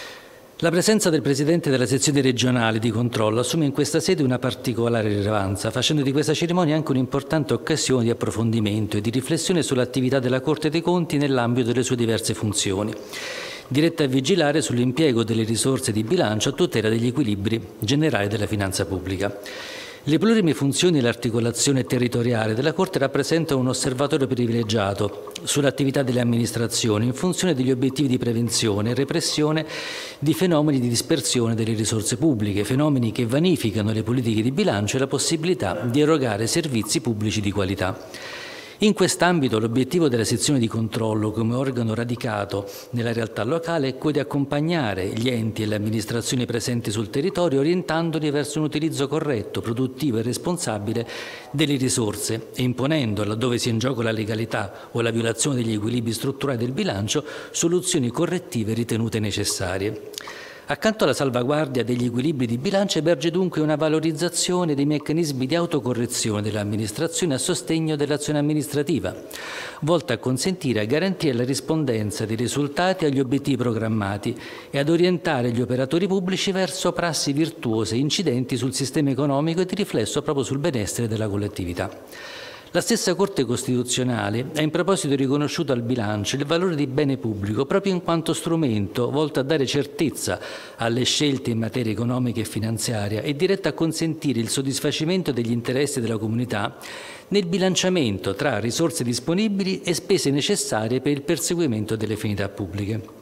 La presenza del Presidente della sezione regionale di controllo assume in questa sede una particolare rilevanza, facendo di questa cerimonia anche un'importante occasione di approfondimento e di riflessione sull'attività della Corte dei Conti nell'ambito delle sue diverse funzioni, diretta a vigilare sull'impiego delle risorse di bilancio a tutela degli equilibri generali della finanza pubblica. Le plurime funzioni e l'articolazione territoriale della Corte rappresentano un osservatorio privilegiato sull'attività delle amministrazioni in funzione degli obiettivi di prevenzione e repressione di fenomeni di dispersione delle risorse pubbliche, fenomeni che vanificano le politiche di bilancio e la possibilità di erogare servizi pubblici di qualità. In quest'ambito l'obiettivo della sezione di controllo come organo radicato nella realtà locale è quello di accompagnare gli enti e le amministrazioni presenti sul territorio orientandoli verso un utilizzo corretto, produttivo e responsabile delle risorse e imponendo, laddove sia in gioco la legalità o la violazione degli equilibri strutturali del bilancio, soluzioni correttive ritenute necessarie. Accanto alla salvaguardia degli equilibri di bilancio emerge dunque una valorizzazione dei meccanismi di autocorrezione dell'amministrazione a sostegno dell'azione amministrativa, volta a consentire e garantire la rispondenza dei risultati agli obiettivi programmati e ad orientare gli operatori pubblici verso prassi virtuose incidenti sul sistema economico e di riflesso proprio sul benessere della collettività. La stessa Corte Costituzionale ha in proposito riconosciuto al bilancio il valore di bene pubblico proprio in quanto strumento volto a dare certezza alle scelte in materia economica e finanziaria e diretto a consentire il soddisfacimento degli interessi della comunità nel bilanciamento tra risorse disponibili e spese necessarie per il perseguimento delle finalità pubbliche.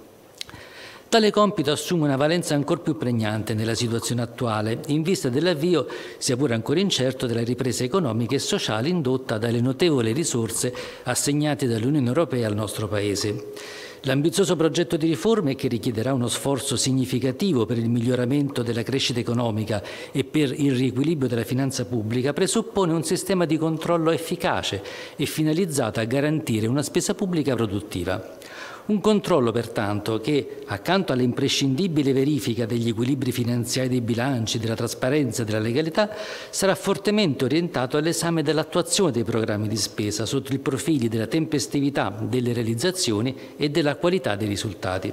Tale compito assume una valenza ancor più pregnante nella situazione attuale, in vista dell'avvio, sia pure ancora incerto, della ripresa economica e sociale indotta dalle notevoli risorse assegnate dall'Unione Europea al nostro Paese. L'ambizioso progetto di riforme, che richiederà uno sforzo significativo per il miglioramento della crescita economica e per il riequilibrio della finanza pubblica, presuppone un sistema di controllo efficace e finalizzato a garantire una spesa pubblica produttiva. Un controllo, pertanto, che, accanto all'imprescindibile verifica degli equilibri finanziari dei bilanci, della trasparenza e della legalità, sarà fortemente orientato all'esame dell'attuazione dei programmi di spesa sotto il profilo della tempestività delle realizzazioni e della qualità dei risultati.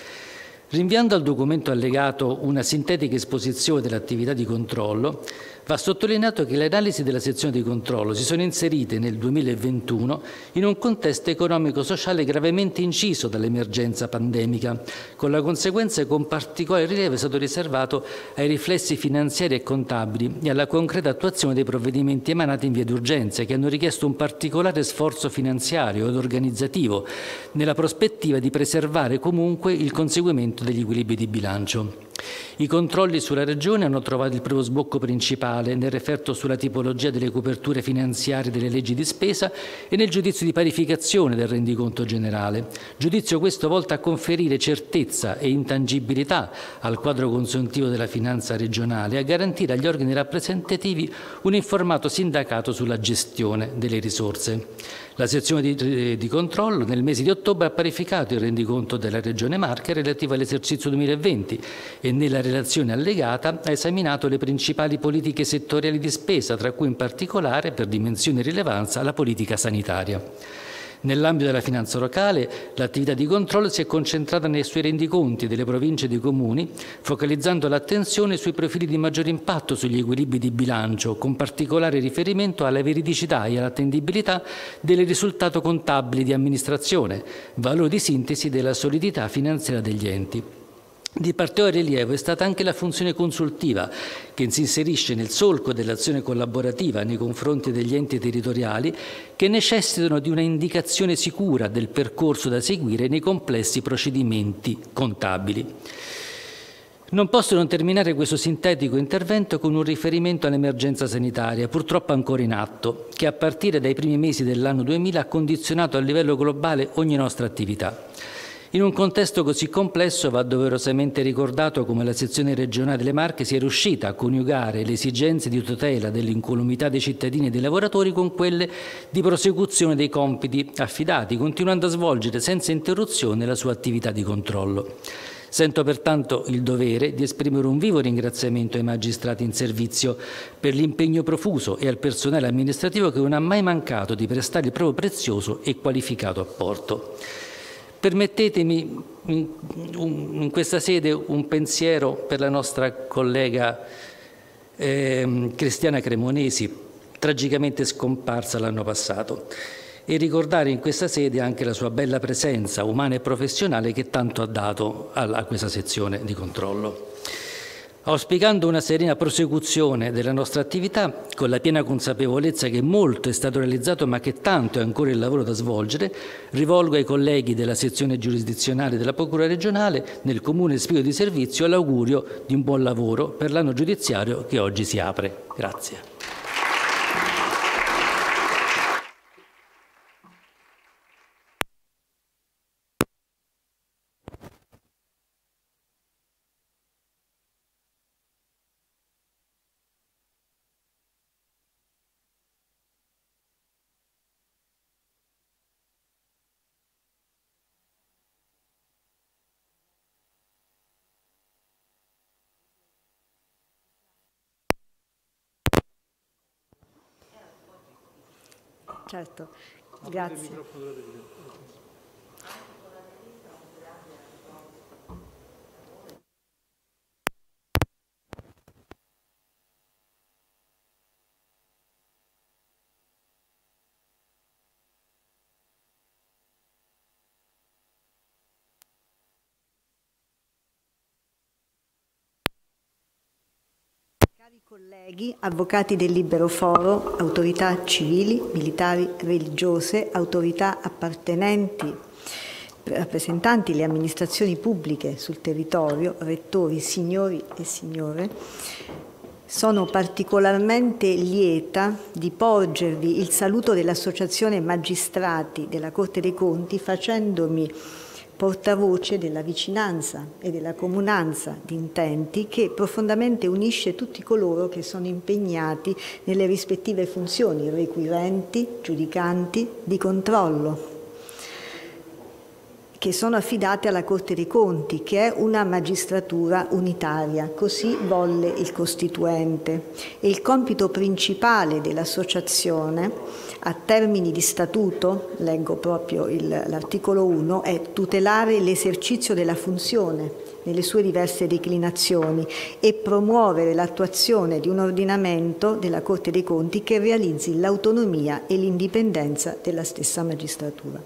Rinviando al documento allegato una sintetica esposizione dell'attività di controllo, va sottolineato che le analisi della sezione di controllo si sono inserite nel duemilaventuno in un contesto economico-sociale gravemente inciso dall'emergenza pandemica, con la conseguenza che un particolare rilievo è stato riservato ai riflessi finanziari e contabili e alla concreta attuazione dei provvedimenti emanati in via d'urgenza, che hanno richiesto un particolare sforzo finanziario ed organizzativo nella prospettiva di preservare comunque il conseguimento degli equilibri di bilancio. I controlli sulla Regione hanno trovato il proprio sbocco principale nel referto sulla tipologia delle coperture finanziarie delle leggi di spesa e nel giudizio di parificazione del rendiconto generale, giudizio questo volto a conferire certezza e intangibilità al quadro consuntivo della finanza regionale e a garantire agli organi rappresentativi un informato sindacato sulla gestione delle risorse. La sezione di, di controllo nel mese di ottobre ha parificato il rendiconto della Regione Marche relativo all'esercizio duemilaventi e nella relazione allegata ha esaminato le principali politiche settoriali di spesa, tra cui in particolare, per dimensione e rilevanza, la politica sanitaria. Nell'ambito della finanza locale, l'attività di controllo si è concentrata nei suoi rendiconti delle province e dei comuni, focalizzando l'attenzione sui profili di maggiore impatto sugli equilibri di bilancio, con particolare riferimento alla veridicità e all'attendibilità del risultato contabile di amministrazione, valore di sintesi della solidità finanziaria degli enti. Di particolare rilievo è stata anche la funzione consultiva, che si inserisce nel solco dell'azione collaborativa nei confronti degli enti territoriali che necessitano di una indicazione sicura del percorso da seguire nei complessi procedimenti contabili. Non posso non terminare questo sintetico intervento con un riferimento all'emergenza sanitaria, purtroppo ancora in atto, che a partire dai primi mesi dell'anno duemila ha condizionato a livello globale ogni nostra attività. In un contesto così complesso va doverosamente ricordato come la sezione regionale delle Marche sia riuscita a coniugare le esigenze di tutela dell'incolumità dei cittadini e dei lavoratori con quelle di prosecuzione dei compiti affidati, continuando a svolgere senza interruzione la sua attività di controllo. Sento pertanto il dovere di esprimere un vivo ringraziamento ai magistrati in servizio per l'impegno profuso e al personale amministrativo che non ha mai mancato di prestare il proprio prezioso e qualificato apporto. Permettetemi in, in questa sede un pensiero per la nostra collega eh, Cristiana Cremonesi, tragicamente scomparsa l'anno passato, e ricordare in questa sede anche la sua bella presenza umana e professionale che tanto ha dato a, a questa sezione di controllo. Auspicando una serena prosecuzione della nostra attività, con la piena consapevolezza che molto è stato realizzato ma che tanto è ancora il lavoro da svolgere, rivolgo ai colleghi della sezione giurisdizionale della Procura regionale, nel comune spirito di servizio, l'augurio di un buon lavoro per l'anno giudiziario che oggi si apre. Grazie. Certo, grazie. Cari colleghi, avvocati del Libero Foro, autorità civili, militari, religiose, autorità appartenenti, rappresentanti le amministrazioni pubbliche sul territorio, rettori, signori e signore, sono particolarmente lieta di porgervi il saluto dell'Associazione Magistrati della Corte dei Conti, facendomi portavoce della vicinanza e della comunanza di intenti che profondamente unisce tutti coloro che sono impegnati nelle rispettive funzioni requirenti, giudicanti, di controllo. che sono affidate alla Corte dei Conti, che è una magistratura unitaria, così volle il Costituente. E il compito principale dell'associazione, a termini di statuto, leggo proprio l'articolo uno, è tutelare l'esercizio della funzione nelle sue diverse declinazioni e promuovere l'attuazione di un ordinamento della Corte dei Conti che realizzi l'autonomia e l'indipendenza della stessa magistratura.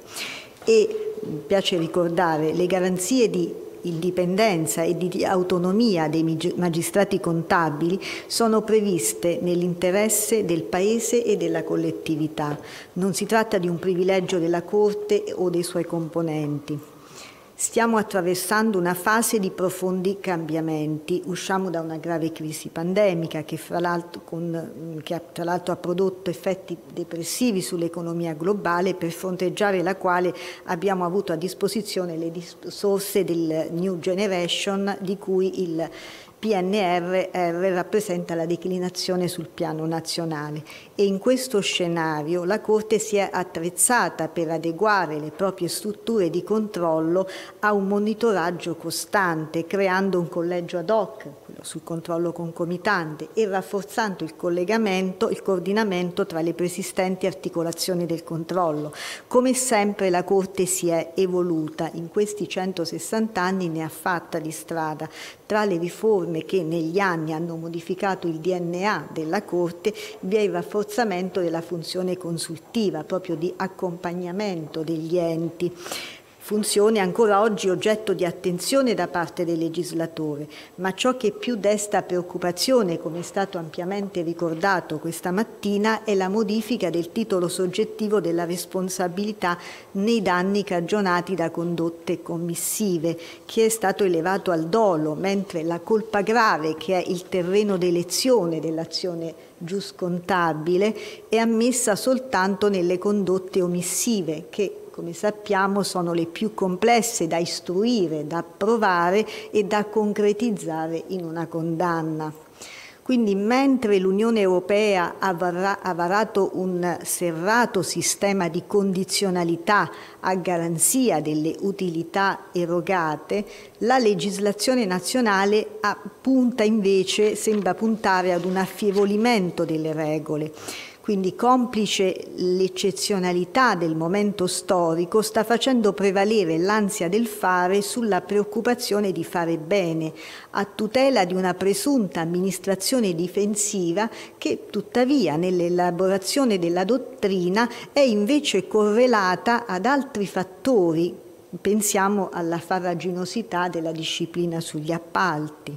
E mi piace ricordare le garanzie di indipendenza e di autonomia dei magistrati contabili sono previste nell'interesse del Paese e della collettività. Non si tratta di un privilegio della Corte o dei suoi componenti. Stiamo attraversando una fase di profondi cambiamenti. Usciamo da una grave crisi pandemica che, fra l'altro, con, che tra l'altro ha prodotto effetti depressivi sull'economia globale, per fronteggiare la quale abbiamo avuto a disposizione le risorse del New Generation, di cui il P N R R rappresenta la declinazione sul piano nazionale. E in questo scenario la Corte si è attrezzata per adeguare le proprie strutture di controllo a un monitoraggio costante, creando un collegio ad hoc, quello sul controllo concomitante, e rafforzando il collegamento, il coordinamento tra le preesistenti articolazioni del controllo. Come sempre la Corte si è evoluta, in questi centosessanta anni ne ha fatta di strada. Tra le riforme che negli anni hanno modificato il D N A della Corte vi è il rafforzamento della funzione consultiva, proprio di accompagnamento degli enti. Funzione ancora oggi oggetto di attenzione da parte del legislatore, ma ciò che più desta preoccupazione, come è stato ampiamente ricordato questa mattina, è la modifica del titolo soggettivo della responsabilità nei danni cagionati da condotte commissive, che è stato elevato al dolo, mentre la colpa grave, che è il terreno d'elezione dell'azione giuscontabile, è ammessa soltanto nelle condotte omissive, che come sappiamo sono le più complesse da istruire, da approvare e da concretizzare in una condanna. Quindi mentre l'Unione Europea ha varato un serrato sistema di condizionalità a garanzia delle utilità erogate, la legislazione nazionale punta invece, sembra puntare ad un affievolimento delle regole. Quindi, complice l'eccezionalità del momento storico, sta facendo prevalere l'ansia del fare sulla preoccupazione di fare bene, a tutela di una presunta amministrazione difensiva che, tuttavia, nell'elaborazione della dottrina è invece correlata ad altri fattori. Pensiamo alla farraginosità della disciplina sugli appalti.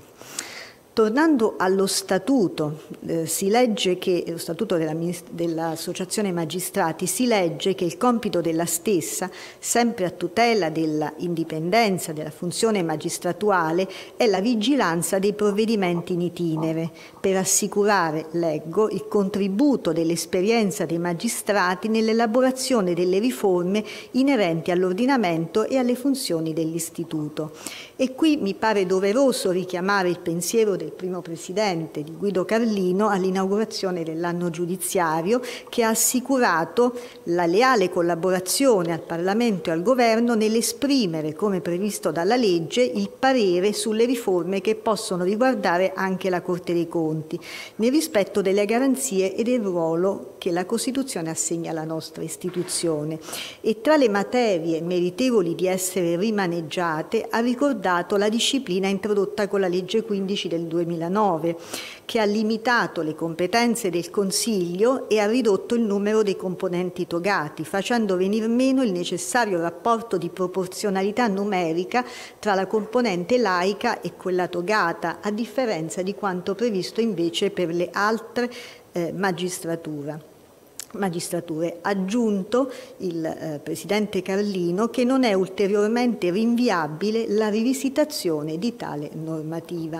Tornando allo statuto, eh, si legge che, lo statuto dell'Associazione Magistrati, si legge che il compito della stessa, sempre a tutela dell'indipendenza della funzione magistratuale, è la vigilanza dei provvedimenti in itinere, per assicurare, leggo, il contributo dell'esperienza dei magistrati nell'elaborazione delle riforme inerenti all'ordinamento e alle funzioni dell'istituto. E qui mi pare doveroso richiamare il pensiero del primo presidente, di Guido Carlino, all'inaugurazione dell'anno giudiziario, che ha assicurato la leale collaborazione al Parlamento e al Governo nell'esprimere, come previsto dalla legge, il parere sulle riforme che possono riguardare anche la Corte dei Conti, nel rispetto delle garanzie e del ruolo che la Costituzione assegna alla nostra istituzione. E tra le materie meritevoli di essere rimaneggiate ha ricordato la disciplina introdotta con la legge quindici del duemilanove, che ha limitato le competenze del Consiglio e ha ridotto il numero dei componenti togati, facendo venir meno il necessario rapporto di proporzionalità numerica tra la componente laica e quella togata, a differenza di quanto previsto invece per le altre eh, magistrature. magistrature. Ha aggiunto il eh, Presidente Carlino che non è ulteriormente rinviabile la rivisitazione di tale normativa.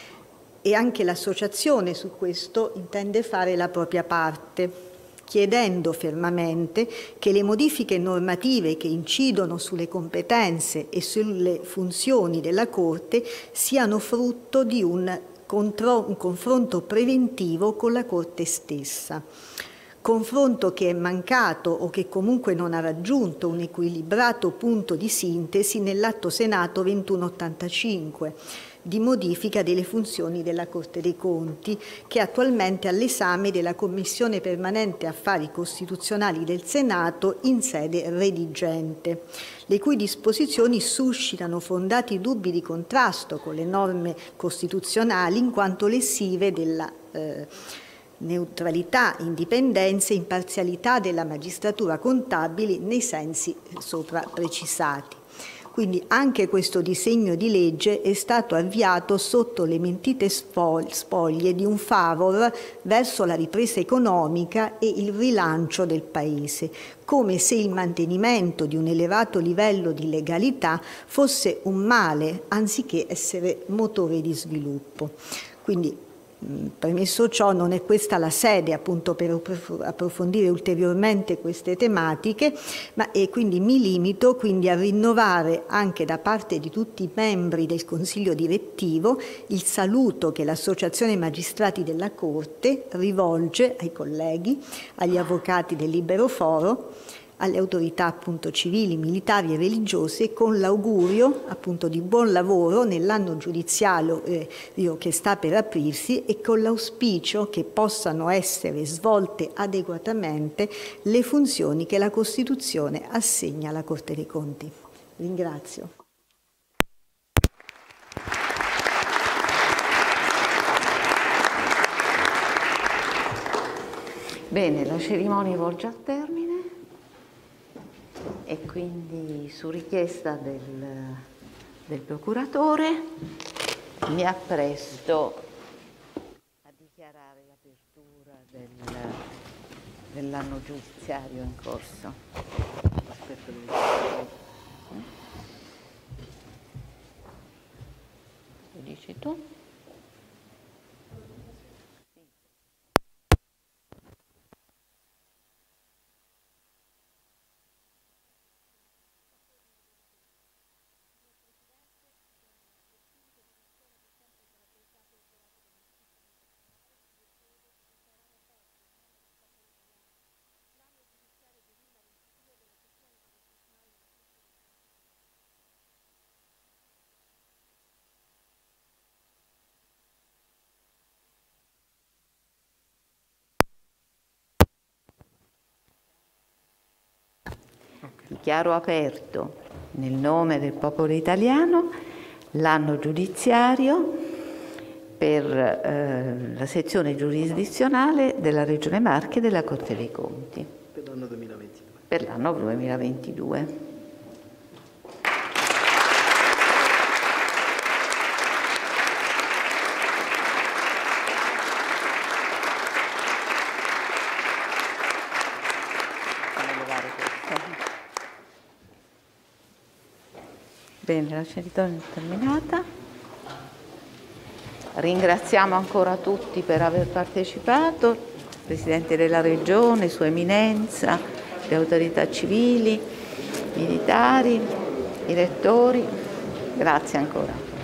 E anche l'Associazione su questo intende fare la propria parte, chiedendo fermamente che le modifiche normative che incidono sulle competenze e sulle funzioni della Corte siano frutto di un, contro- un confronto preventivo con la Corte stessa. confronto che è mancato o che comunque non ha raggiunto un equilibrato punto di sintesi nell'Atto Senato ventuno ottantacinque di modifica delle funzioni della Corte dei Conti, che è attualmente all'esame della Commissione Permanente Affari Costituzionali del Senato in sede redigente, le cui disposizioni suscitano fondati dubbi di contrasto con le norme costituzionali in quanto lesive della eh, neutralità, indipendenza e imparzialità della magistratura contabile nei sensi sopra precisati. Quindi anche questo disegno di legge è stato avviato sotto le mentite spoglie di un favor verso la ripresa economica e il rilancio del Paese, come se il mantenimento di un elevato livello di legalità fosse un male anziché essere motore di sviluppo. Quindi, premesso ciò, non è questa la sede appunto per approfondire ulteriormente queste tematiche, ma e quindi mi limito quindi a rinnovare anche da parte di tutti i membri del Consiglio direttivo il saluto che l'Associazione Magistrati della Corte rivolge ai colleghi, agli avvocati del Libero Foro, alle autorità appunto civili, militari e religiose, con l'augurio appunto di buon lavoro nell'anno giudiziario eh, che sta per aprirsi e con l'auspicio che possano essere svolte adeguatamente le funzioni che la Costituzione assegna alla Corte dei Conti. Ringrazio. Bene, la cerimonia volge a termine. E quindi su richiesta del, del procuratore mi appresto a dichiarare l'apertura del, dell'anno giudiziario in corso. Aspetto di... Lo dici tu? Dichiaro aperto, nel nome del popolo italiano, l'anno giudiziario per eh, la sezione giurisdizionale della Regione Marche della Corte dei Conti. Per l'anno duemilaventidue. Per l'anno duemilaventidue. Bene, la cerimonia è terminata. Ringraziamo ancora tutti per aver partecipato, il Presidente della Regione, Sua Eminenza, le autorità civili, militari, i rettori. Grazie ancora.